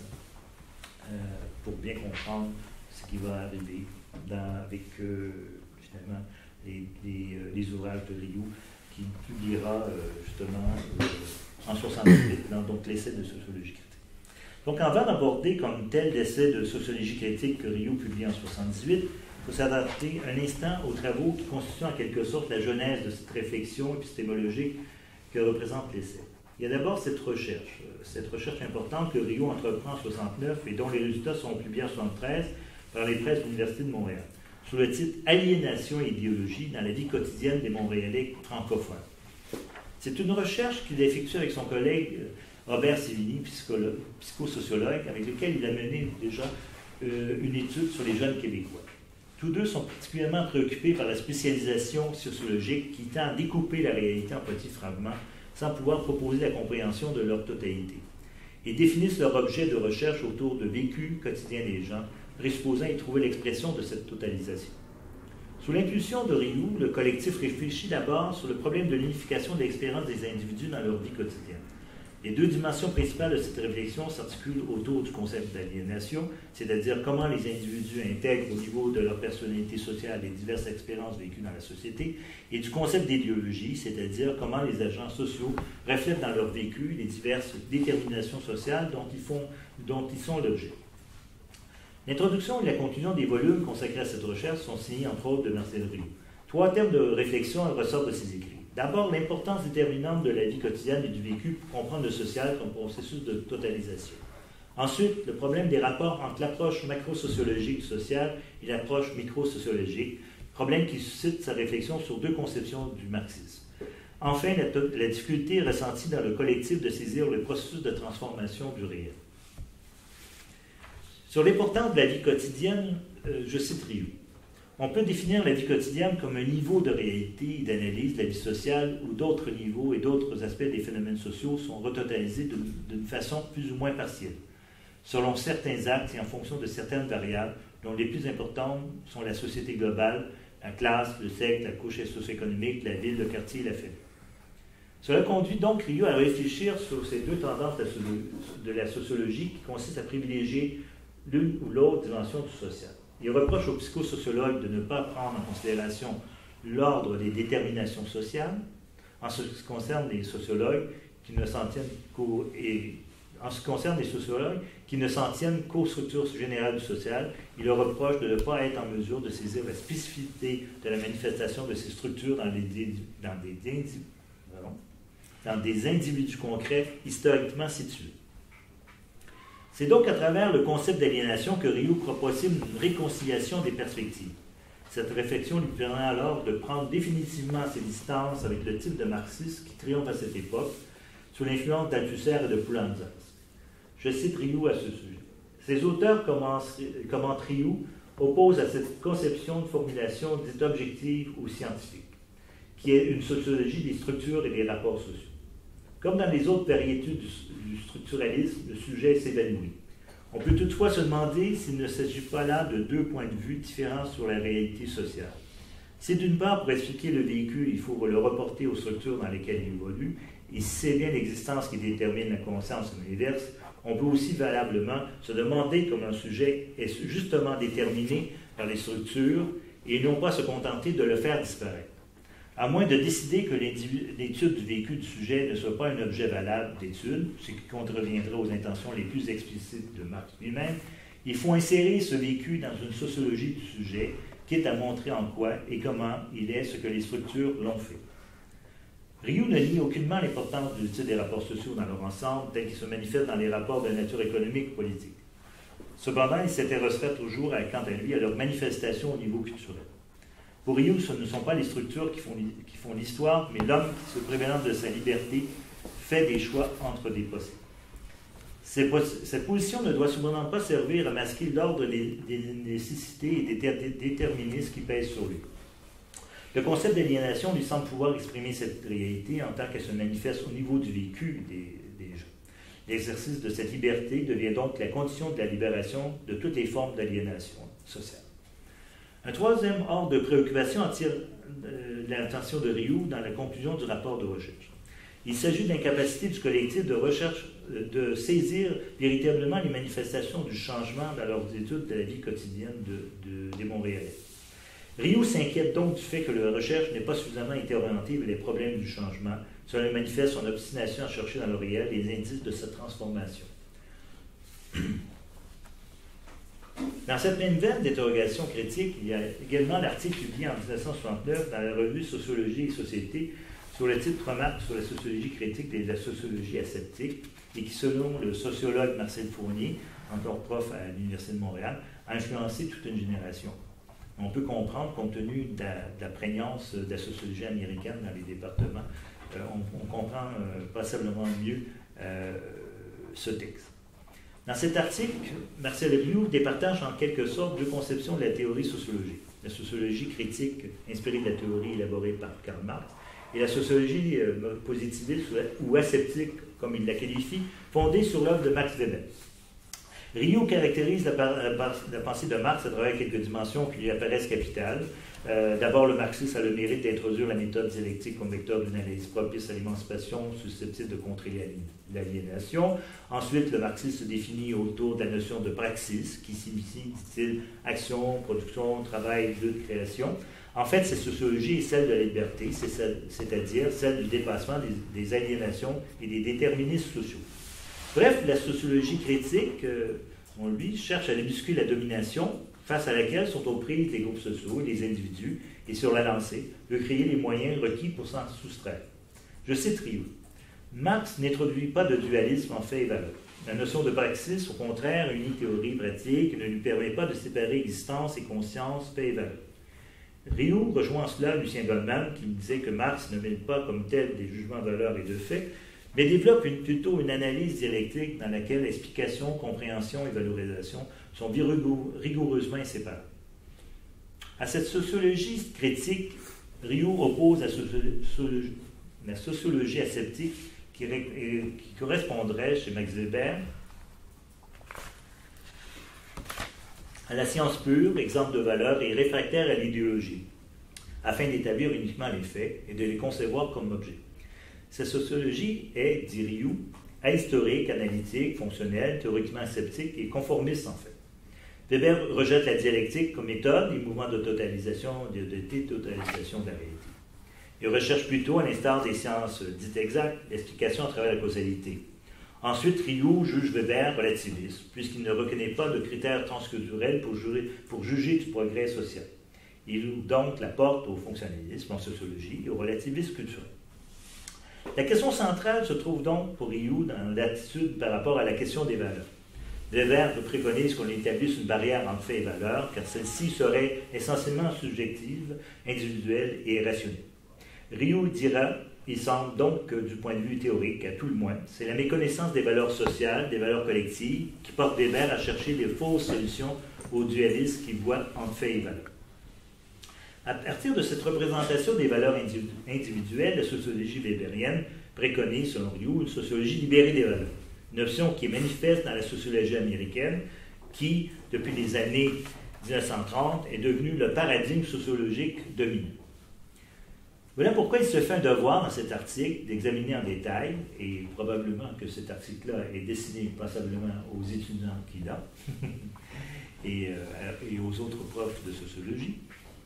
A: euh, pour bien comprendre ce qui va arriver dans, avec euh, finalement les, les, euh, les ouvrages de Rioux qui publiera euh, justement euh, en soixante-huit, dans donc l'essai de sociologie critique. Donc avant d'aborder comme tel l'essai de sociologie critique que Rioux publie en soixante-dix-huit, il faut s'adapter un instant aux travaux qui constituent en quelque sorte la genèse de cette réflexion épistémologique que représente l'essai. Il y a d'abord cette recherche, cette recherche importante que Rioux entreprend en soixante-neuf et dont les résultats sont publiés en soixante-treize par les presses de l'Université de Montréal, sous le titre « Aliénation et idéologie dans la vie quotidienne des Montréalais francophones ». C'est une recherche qu'il effectue avec son collègue Robert Sévigny, psychosociologue, avec lequel il a mené déjà euh, une étude sur les jeunes Québécois. Tous deux sont particulièrement préoccupés par la spécialisation sociologique qui tend à découper la réalité en petits fragments sans pouvoir proposer la compréhension de leur totalité. Ils définissent leur objet de recherche autour de vécu quotidien des gens, présupposant y trouver l'expression de cette totalisation. Sous l'impulsion de Rioux, le collectif réfléchit d'abord sur le problème de l'unification de l'expérience des individus dans leur vie quotidienne. Les deux dimensions principales de cette réflexion s'articulent autour du concept d'aliénation, c'est-à-dire comment les individus intègrent au niveau de leur personnalité sociale les diverses expériences vécues dans la société, et du concept d'idéologie, c'est-à-dire comment les agents sociaux reflètent dans leur vécu les diverses déterminations sociales dont ils, font, dont ils sont l'objet. L'introduction et la conclusion des volumes consacrés à cette recherche sont signés entre autres de Marcel Rioux. Trois thèmes de réflexion ressortent de ses écrits. D'abord, l'importance déterminante de la vie quotidienne et du vécu pour comprendre le social comme processus de totalisation. Ensuite, le problème des rapports entre l'approche macro-sociologique du social et l'approche micro-sociologique, problème qui suscite sa réflexion sur deux conceptions du marxisme. Enfin, la, la difficulté ressentie dans le collectif de saisir le processus de transformation du réel. Sur l'importance de la vie quotidienne, euh, je cite Rioux. On peut définir la vie quotidienne comme un niveau de réalité et d'analyse de la vie sociale où d'autres niveaux et d'autres aspects des phénomènes sociaux sont retotalisés d'une façon plus ou moins partielle, selon certains actes et en fonction de certaines variables, dont les plus importantes sont la société globale, la classe, le sexe, la couche socio-économique, la ville, le quartier et la famille. Cela conduit donc Rioux à réfléchir sur ces deux tendances de la sociologie qui consistent à privilégier l'une ou l'autre dimension du social. Il reproche aux psychosociologues de ne pas prendre en considération l'ordre des déterminations sociales, en ce qui concerne les sociologues qui ne s'en tiennent qu'aux et en ce qui concerne les sociologues qui ne s'en tiennent qu'aux structures générales du social. Il leur reproche de ne pas être en mesure de saisir la spécificité de la manifestation de ces structures dans, les, dans, des, dans des individus concrets historiquement situés. C'est donc à travers le concept d'aliénation que Rioux croit possible une réconciliation des perspectives. Cette réflexion lui permet alors de prendre définitivement ses distances avec le type de marxisme qui triomphe à cette époque, sous l'influence d'Althusser et de Poulantzas. Je cite Rioux à ce sujet. Ces auteurs commentent Rioux opposent à cette conception de formulation dite objective ou scientifique, qui est une sociologie des structures et des rapports sociaux. Comme dans les autres variétés du, du structuralisme, le sujet s'évanouit. On peut toutefois se demander s'il ne s'agit pas là de deux points de vue différents sur la réalité sociale. Si d'une part, pour expliquer le véhicule, il faut le reporter aux structures dans lesquelles il évolue, et si c'est bien l'existence qui détermine la conscience de l'univers, on peut aussi valablement se demander comment un sujet est justement déterminé par les structures et non pas se contenter de le faire disparaître. À moins de décider que l'étude du vécu du sujet ne soit pas un objet valable d'étude, ce qui contreviendrait aux intentions les plus explicites de Marx lui-même, il faut insérer ce vécu dans une sociologie du sujet, quitte à montrer en quoi et comment il est ce que les structures l'ont fait. Rioux ne nie aucunement l'importance de l'étude des rapports sociaux dans leur ensemble, tels qu'ils se manifestent dans les rapports de nature économique ou politique. Cependant, il s'intéresserait toujours, à, quant à lui, à leur manifestation au niveau culturel. Pour Rioux, ce ne sont pas les structures qui font, qui font l'histoire, mais l'homme qui, se prévalant de sa liberté, fait des choix entre des possibles. Cette position ne doit cependant pas servir à masquer l'ordre des, des nécessités et des déterminismes qui pèsent sur lui. Le concept d'aliénation lui semble pouvoir exprimer cette réalité en tant qu'elle se manifeste au niveau du vécu des, des gens. L'exercice de cette liberté devient donc la condition de la libération de toutes les formes d'aliénation sociale. Un troisième ordre de préoccupation attire euh, l'attention de Rioux dans la conclusion du rapport de recherche. Il s'agit de l'incapacité du collectif de recherche euh, de saisir véritablement les manifestations du changement dans leurs études de la vie quotidienne de, de, des Montréalais. Rioux s'inquiète donc du fait que la recherche n'ait pas suffisamment été orientée vers les problèmes du changement. Cela manifeste son obstination à chercher dans le réel les indices de cette transformation. Dans cette même veine d'interrogation critique, il y a également l'article publié en mille neuf cent soixante-neuf dans la revue Sociologie et Société sur le titre Remarque sur la sociologie critique et la sociologie aseptique, et qui, selon le sociologue Marcel Fournier, encore prof à l'Université de Montréal, a influencé toute une génération. On peut comprendre, compte tenu de la, de la prégnance de la sociologie américaine dans les départements, euh, on, on comprend euh, passablement mieux euh, ce texte. Dans cet article, Marcel Rioux départage en quelque sorte deux conceptions de la théorie sociologique. La sociologie critique, inspirée de la théorie élaborée par Karl Marx, et la sociologie euh, positiviste ou aseptique, comme il la qualifie, fondée sur l'œuvre de Max Weber. Rioux caractérise la, la, la pensée de Marx à travers quelques dimensions qui lui apparaissent capitales. Euh, D'abord, le marxisme a le mérite d'introduire la méthode dialectique comme vecteur d'une analyse propice à l'émancipation susceptible de contrer l'aliénation. Ensuite, le marxisme se définit autour de la notion de praxis, qui signifie, dit-il, action, production, travail, lutte, création. En fait, cette sociologie est celle de la liberté, c'est-à-dire celle du dépassement des, des aliénations et des déterminismes sociaux. Bref, la sociologie critique, euh, on lui, cherche à débusquer la domination face à laquelle sont aux prises les groupes sociaux et les individus, et sur la lancée, de créer les moyens requis pour s'en soustraire. Je cite Rioux. Marx n'introduit pas de dualisme en fait et valeur. La notion de praxis, au contraire, unit théorie pratique, ne lui permet pas de séparer existence et conscience, fait et valeur. Rioux rejoint en cela Lucien Goldman, qui disait que Marx ne met pas comme tel des jugements de valeur et de fait, mais développe une, plutôt une analyse dialectique dans laquelle explication, compréhension et valorisation sont rigoureusement inséparables. À cette sociologie critique, Rioux oppose la sociologie, la sociologie aseptique qui, qui correspondrait chez Max Weber à la science pure, exemple de valeur et réfractaire à l'idéologie, afin d'établir uniquement les faits et de les concevoir comme objets. Cette sociologie est, dit Rioux, ahistorique, analytique, fonctionnelle, théoriquement aseptique et conformiste en fait. Weber rejette la dialectique comme méthode et mouvement de totalisation, de, de détotalisation de la réalité. Il recherche plutôt, à l'instar des sciences dites exactes, l'explication à travers la causalité. Ensuite, Rioux juge Weber relativiste, puisqu'il ne reconnaît pas de critères transculturels pour juger, pour juger du progrès social. Il ouvre donc la porte au fonctionnalisme en sociologie et au relativisme culturel. La question centrale se trouve donc pour Rioux dans l'attitude par rapport à la question des valeurs. Weber préconise qu'on établisse une barrière entre faits et valeurs, car celle-ci serait essentiellement subjective, individuelle et rationnelle. Rioux dira, il semble donc que du point de vue théorique, à tout le moins, c'est la méconnaissance des valeurs sociales, des valeurs collectives, qui porte Weber à chercher des fausses solutions au dualisme qu'il voit entre faits et valeurs. À partir de cette représentation des valeurs individuelles, la sociologie weberienne préconise, selon Rioux, une sociologie libérée des valeurs. Une option qui est manifeste dans la sociologie américaine, qui, depuis les années mille neuf cent trente, est devenue le paradigme sociologique dominant. Voilà pourquoi il se fait un devoir dans cet article d'examiner en détail, et probablement que cet article-là est destiné passablement aux étudiants qu'il a, et, euh, et aux autres profs de sociologie,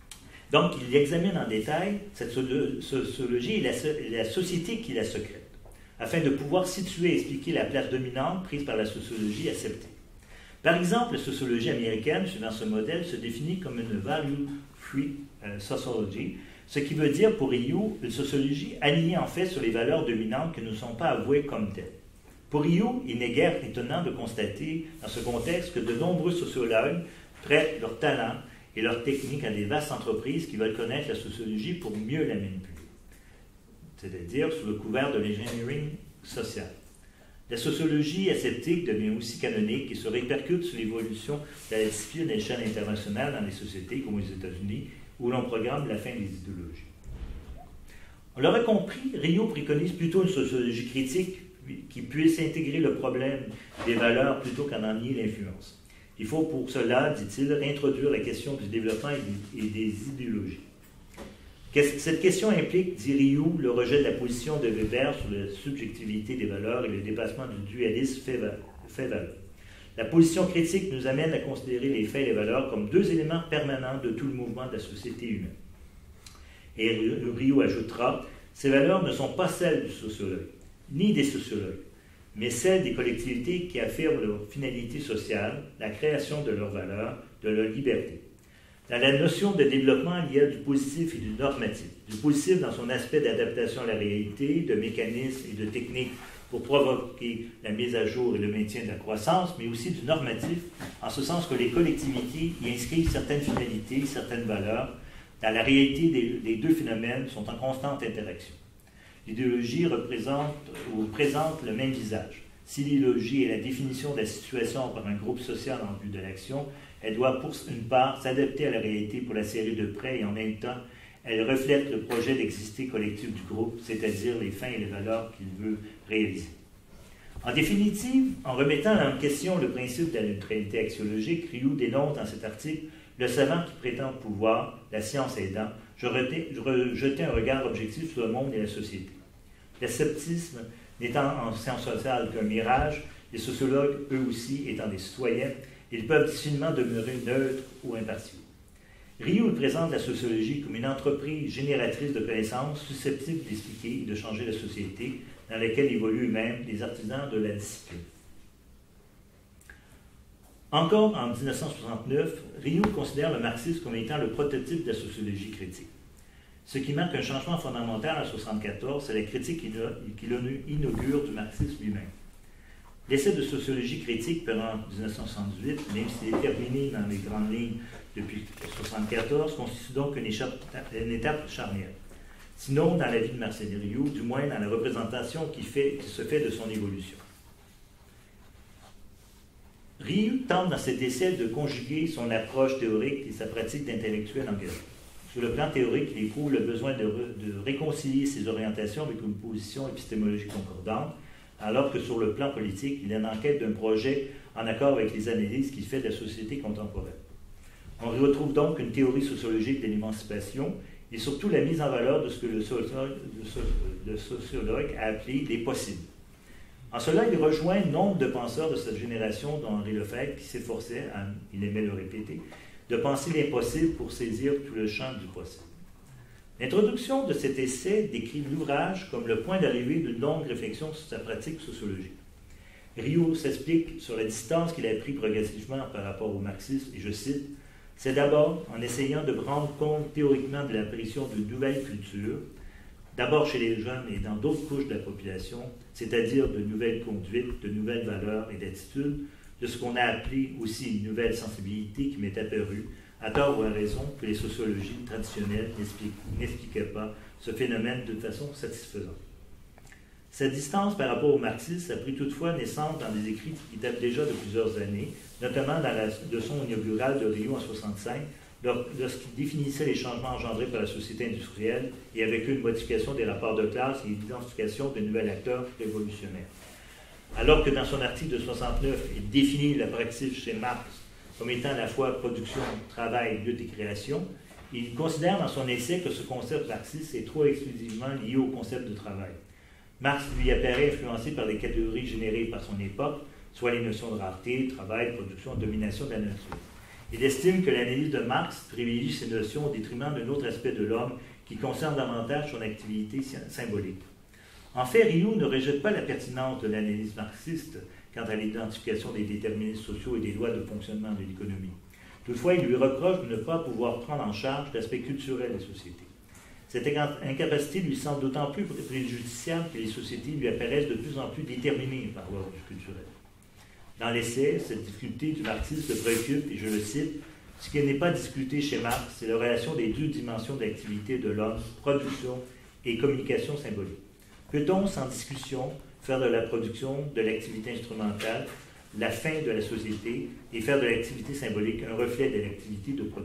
A: Donc, il examine en détail cette sociologie et la, la société qui la secrète, afin de pouvoir situer et expliquer la place dominante prise par la sociologie acceptée. Par exemple, la sociologie américaine, suivant ce modèle, se définit comme une value-free euh, sociology, ce qui veut dire pour Rioux une sociologie alignée en fait sur les valeurs dominantes qui ne sont pas avouées comme telles. Pour Rioux, il n'est guère étonnant de constater dans ce contexte que de nombreux sociologues prêtent leurs talents et leurs techniques à des vastes entreprises qui veulent connaître la sociologie pour mieux la manipuler, c'est-à-dire sous le couvert de l'ingénierie sociale. La sociologie aseptique devient aussi canonique et se répercute sur l'évolution de la discipline à l'échelle internationale dans les sociétés comme aux États-Unis, où l'on programme la fin des idéologies. On l'aura compris, Rioux préconise plutôt une sociologie critique qui puisse intégrer le problème des valeurs plutôt qu'en en nier l'influence. Il faut pour cela, dit-il, réintroduire la question du développement et des idéologies. Cette question implique, dit Rioux, le rejet de la position de Weber sur la subjectivité des valeurs et le dépassement du dualisme fait-valeur. La position critique nous amène à considérer les faits et les valeurs comme deux éléments permanents de tout le mouvement de la société humaine. Et Rioux ajoutera, ces valeurs ne sont pas celles du sociologue, ni des sociologues, mais celles des collectivités qui affirment leur finalité sociale, la création de leurs valeurs, de leur liberté. Dans la notion de développement, il y a du positif et du normatif. Du positif dans son aspect d'adaptation à la réalité, de mécanismes et de techniques pour provoquer la mise à jour et le maintien de la croissance, mais aussi du normatif, en ce sens que les collectivités y inscrivent certaines finalités, certaines valeurs. Dans la réalité, des, les deux phénomènes sont en constante interaction. L'idéologie représente ou présente le même visage. Si l'idéologie est la définition de la situation par un groupe social en vue de l'action, elle doit pour une part s'adapter à la réalité pour la serrer de près et en même temps, elle reflète le projet d'exister collectif du groupe, c'est-à-dire les fins et les valeurs qu'il veut réaliser. En définitive, en remettant en question le principe de la neutralité axiologique, Rioux dénonce dans cet article le savant qui prétend pouvoir, la science aidant, jeter un regard objectif sur le monde et la société. L'escepticisme n'étant en sciences sociales qu'un mirage, les sociologues, eux aussi, étant des citoyens, ils peuvent difficilement demeurer neutres ou impartiaux. Rioux présente la sociologie comme une entreprise génératrice de connaissances susceptible d'expliquer et de changer la société dans laquelle évoluent eux-mêmes les artisans de la discipline. Encore en mille neuf cent soixante-neuf, Rioux considère le marxisme comme étant le prototype de la sociologie critique. Ce qui marque un changement fondamental en mille neuf cent soixante-quatorze, c'est la critique qu'il inaugure du marxisme lui-même. L'essai de sociologie critique pendant mille neuf cent soixante-dix-huit, même s'il est terminé dans les grandes lignes depuis mille neuf cent soixante-quatorze, constitue donc une, échappe, une étape charnière. Sinon dans la vie de Marcel Rioux, du moins dans la représentation qui, fait, qui se fait de son évolution. Rioux tente dans cet essai de conjuguer son approche théorique et sa pratique d'intellectuel engagé. Sur le plan théorique, il éprouve le besoin de, re, de réconcilier ses orientations avec une position épistémologique concordante, alors que sur le plan politique, il est en quête d'un projet en accord avec les analyses qu'il fait de la société contemporaine. On y retrouve donc une théorie sociologique de l'émancipation et surtout la mise en valeur de ce que le sociologue, le sociologue a appelé les possibles. En cela, il rejoint nombre de penseurs de cette génération, dont Henri Lefebvre, qui s'efforçait, il aimait le répéter, de penser l'impossible pour saisir tout le champ du possible. L'introduction de cet essai décrit l'ouvrage comme le point d'arrivée d'une longue réflexion sur sa pratique sociologique. Rioux s'explique sur la distance qu'il a pris progressivement par rapport au marxisme, et je cite, « C'est d'abord en essayant de rendre compte théoriquement de l'apparition d'une nouvelle culture, d'abord chez les jeunes et dans d'autres couches de la population, c'est-à-dire de nouvelles conduites, de nouvelles valeurs et d'attitudes, de ce qu'on a appelé aussi une nouvelle sensibilité qui m'est apparue, à tort ou à raison, que les sociologies traditionnelles n'expliquaient pas ce phénomène de façon satisfaisante. » Cette distance par rapport au marxisme a pris toutefois naissance dans des écrits qui datent déjà de plusieurs années, notamment dans la leçon inaugurale de Rioux en soixante-cinq, lorsqu'il définissait les changements engendrés par la société industrielle et avec une modification des rapports de classe et l'identification de nouveaux acteurs révolutionnaires. Alors que dans son article de soixante-neuf, il définit la pratique chez Marx comme étant à la fois production, travail, lutte et création, il considère dans son essai que ce concept marxiste est trop exclusivement lié au concept de travail. Marx lui apparaît influencé par les catégories générées par son époque, soit les notions de rareté, travail, production, domination de la nature. Il estime que l'analyse de Marx privilégie ces notions au détriment d'un autre aspect de l'homme qui concerne davantage son activité symbolique. En fait, Rioux ne rejette pas la pertinence de l'analyse marxiste quant à l'identification des déterminismes sociaux et des lois de fonctionnement de l'économie. Toutefois, il lui reproche de ne pas pouvoir prendre en charge l'aspect culturel des sociétés. Cette incapacité lui semble d'autant plus préjudiciable que les sociétés lui apparaissent de plus en plus déterminées par l'ordre du culturel. Dans l'essai, cette difficulté du marxisme le préoccupe, et je le cite, « Ce qui n'est pas discuté chez Marx, c'est la relation des deux dimensions d'activité de l'homme, production et communication symbolique. Peut-on, sans discussion, faire de la production, de l'activité instrumentale, la fin de la société et faire de l'activité symbolique un reflet de l'activité de production ?»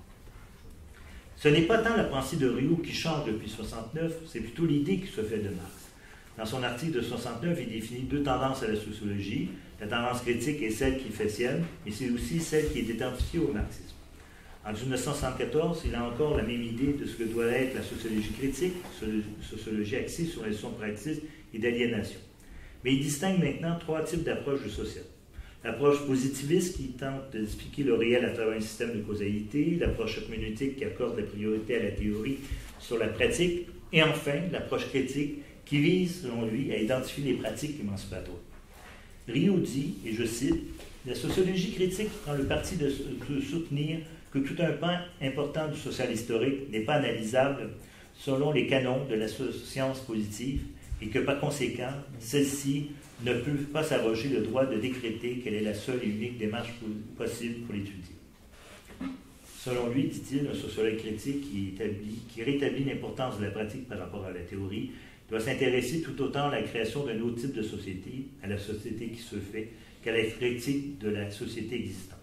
A: Ce n'est pas tant la pensée de Rioux qui change depuis soixante-neuf, c'est plutôt l'idée qui se fait de Marx. Dans son article de soixante-neuf, il définit deux tendances à la sociologie. La tendance critique est celle qui fait sienne, mais c'est aussi celle qui est identifiée au marxisme. En mille neuf cent soixante-quatorze, il a encore la même idée de ce que doit être la sociologie critique, sociologie axée sur les leçons praxistes et d'aliénation. Mais il distingue maintenant trois types d'approches du social. L'approche positiviste qui tente d'expliquer le réel à travers un système de causalité, l'approche herméneutique qui accorde la priorité à la théorie sur la pratique, et enfin l'approche critique qui vise, selon lui, à identifier les pratiques émancipatoires. Rioux dit, et je cite, « La sociologie critique prend le parti de, de soutenir que tout un pan important du social historique n'est pas analysable selon les canons de la science positive et que par conséquent, celle-ci ne peut pas s'arroger le droit de décréter quelle est la seule et unique démarche possible pour l'étudier. » Selon lui, dit-il, un sociologue critique qui, établit, qui rétablit l'importance de la pratique par rapport à la théorie doit s'intéresser tout autant à la création d'un autre type de société, à la société qui se fait, qu'à la critique de la société existante.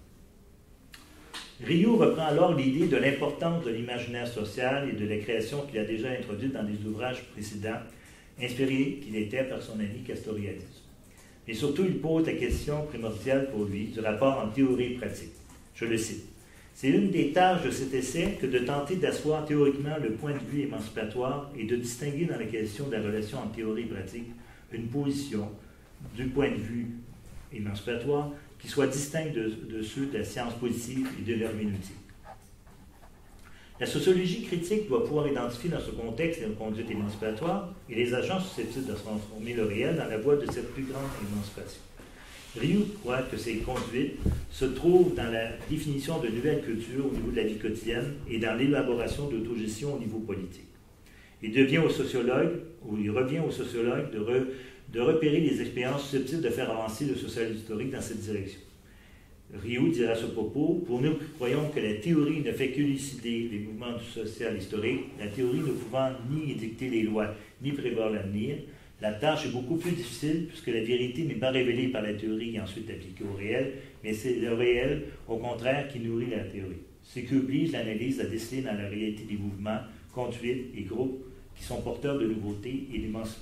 A: Rioux reprend alors l'idée de l'importance de l'imaginaire social et de la création qu'il a déjà introduite dans des ouvrages précédents, inspirés qu'il était par son ami Castoriadis. Mais surtout, il pose la question primordiale pour lui du rapport entre théorie et pratique. Je le cite. C'est une des tâches de cet essai que de tenter d'asseoir théoriquement le point de vue émancipatoire et de distinguer dans la question de la relation entre théorie et pratique une position du point de vue émancipatoire qui soit distincte de, de ceux de la science positive et de l'herméneutique. La sociologie critique doit pouvoir identifier dans ce contexte une conduite émancipatoire et les agents susceptibles de transformer le réel dans la voie de cette plus grande émancipation. Rioux croit que ces conduites se trouvent dans la définition de nouvelles cultures au niveau de la vie quotidienne et dans l'élaboration d'autogestion au niveau politique. Il devient au sociologue, ou il revient au sociologue de, re, de repérer les expériences susceptibles de faire avancer le social historique dans cette direction. Rioux dira à ce propos, « Pour nous qui croyons que la théorie ne fait qu'élucider les mouvements du social historique, la théorie ne pouvant ni édicter les lois, ni prévoir l'avenir, la tâche est beaucoup plus difficile puisque la vérité n'est pas révélée par la théorie et ensuite appliquée au réel, mais c'est le réel, au contraire, qui nourrit la théorie. Ce qui oblige l'analyse à déceler dans la réalité des mouvements, conduites et groupes qui sont porteurs de nouveautés et d'émancipation. »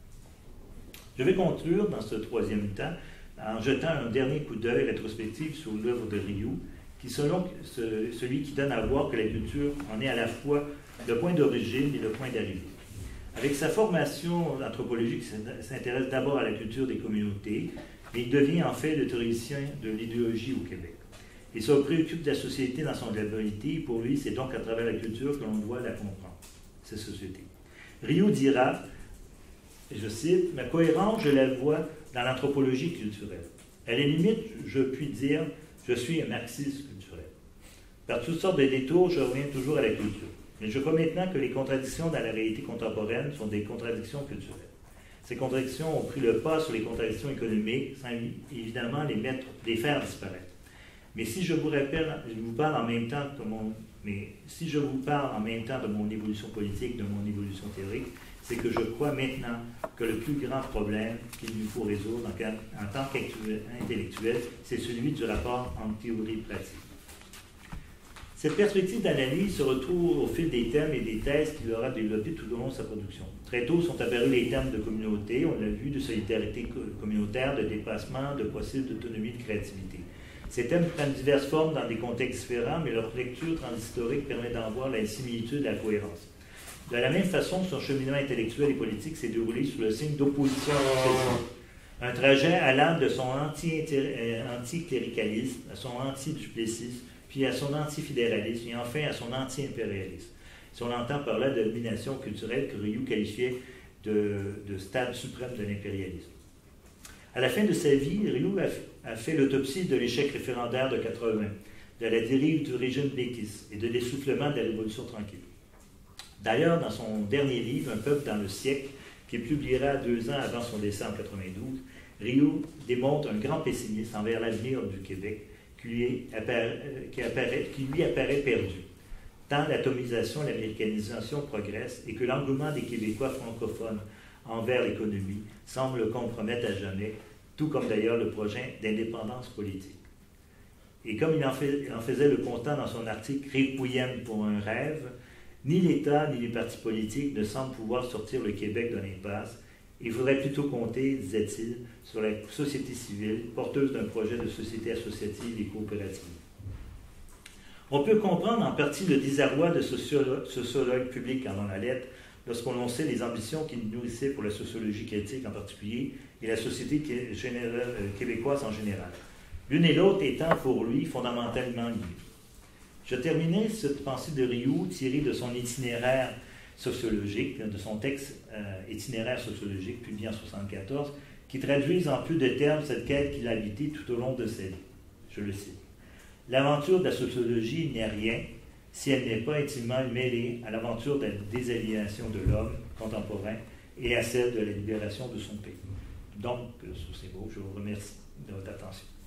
A: Je vais conclure dans ce troisième temps en jetant un dernier coup d'œil rétrospectif sur l'œuvre de Rioux, qui selon ce, celui qui donne à voir que la culture en est à la fois le point d'origine et le point d'arrivée. Avec sa formation anthropologique, il s'intéresse d'abord à la culture des communautés, mais il devient en fait le théoricien de l'idéologie au Québec. Il se préoccupe de la société dans son globalité, et pour lui, c'est donc à travers la culture que l'on doit la comprendre, cette société. Rioux dira, et je cite, « Ma cohérence, je la vois dans l'anthropologie culturelle. À la limite, je puis dire, je suis un marxiste culturel. Par toutes sortes de détours, je reviens toujours à la culture. Mais je crois maintenant que les contradictions dans la réalité contemporaine sont des contradictions culturelles. Ces contradictions ont pris le pas sur les contradictions économiques, sans évidemment les, mettre, les faire disparaître. Mais si je vous rappelle, je vous parle en même temps de mon, mais si je vous parle en même temps de mon évolution politique, de mon évolution théorique, c'est que je crois maintenant que le plus grand problème qu'il nous faut résoudre en, en tant qu'intellectuel, c'est celui du rapport entre théorie et pratique. Cette perspective d'analyse se retrouve au fil des thèmes et des thèses qu'il aura développés tout au long de sa production. Très tôt sont apparus les thèmes de communauté, on l'a vu, de solidarité communautaire, de dépassement, de possible d'autonomie, de créativité. Ces thèmes prennent diverses formes dans des contextes différents, mais leur lecture transhistorique permet d'en voir la similitude et la cohérence. De la même façon, son cheminement intellectuel et politique s'est déroulé sous le signe d'opposition successive. Un trajet allant de son anti-cléricalisme à son anti-duplessisme, puis à son anti-fédéralisme et enfin à son anti-impérialisme. Si on entend par là de domination culturelle que Rioux qualifiait de, de stade suprême de l'impérialisme. À la fin de sa vie, Rioux a, a fait l'autopsie de l'échec référendaire de quatre-vingts, de la dérive du régime péquiste et de l'essoufflement de la Révolution tranquille. D'ailleurs, dans son dernier livre, Un peuple dans le siècle, qu'il publiera deux ans avant son décès en quatre-vingt-douze, Rioux démontre un grand pessimisme envers l'avenir du Québec qui lui apparaît, qui apparaît, qui lui apparaît perdu. Tant l'atomisation et l'américanisation progressent et que l'engouement des Québécois francophones envers l'économie semble le compromettre à jamais, tout comme d'ailleurs le projet d'indépendance politique. Et comme il en, fait, il en faisait le constat dans son article « Requiem pour un rêve », ni l'État ni les partis politiques ne semblent pouvoir sortir le Québec de l'impasse. Il faudrait plutôt compter, disait-il, sur la société civile, porteuse d'un projet de société associative et coopérative. On peut comprendre en partie le désarroi de sociologues sociologue publics avant la lettre, lorsqu'on sait les ambitions qu'il nourrissait pour la sociologie critique en particulier et la société québécoise en général. L'une et l'autre étant pour lui fondamentalement liées. Je terminais cette pensée de Rioux tirée de son itinéraire sociologique, de son texte euh, itinéraire sociologique publié en mille neuf cent soixante-quatorze, qui traduisent en plus de termes cette quête qu'il a habitée tout au long de sa vie. Je le cite. « L'aventure de la sociologie n'est rien si elle n'est pas intimement mêlée à l'aventure de la désaliénation de l'homme contemporain et à celle de la libération de son pays. » Donc, sur ces mots, je vous remercie de votre attention.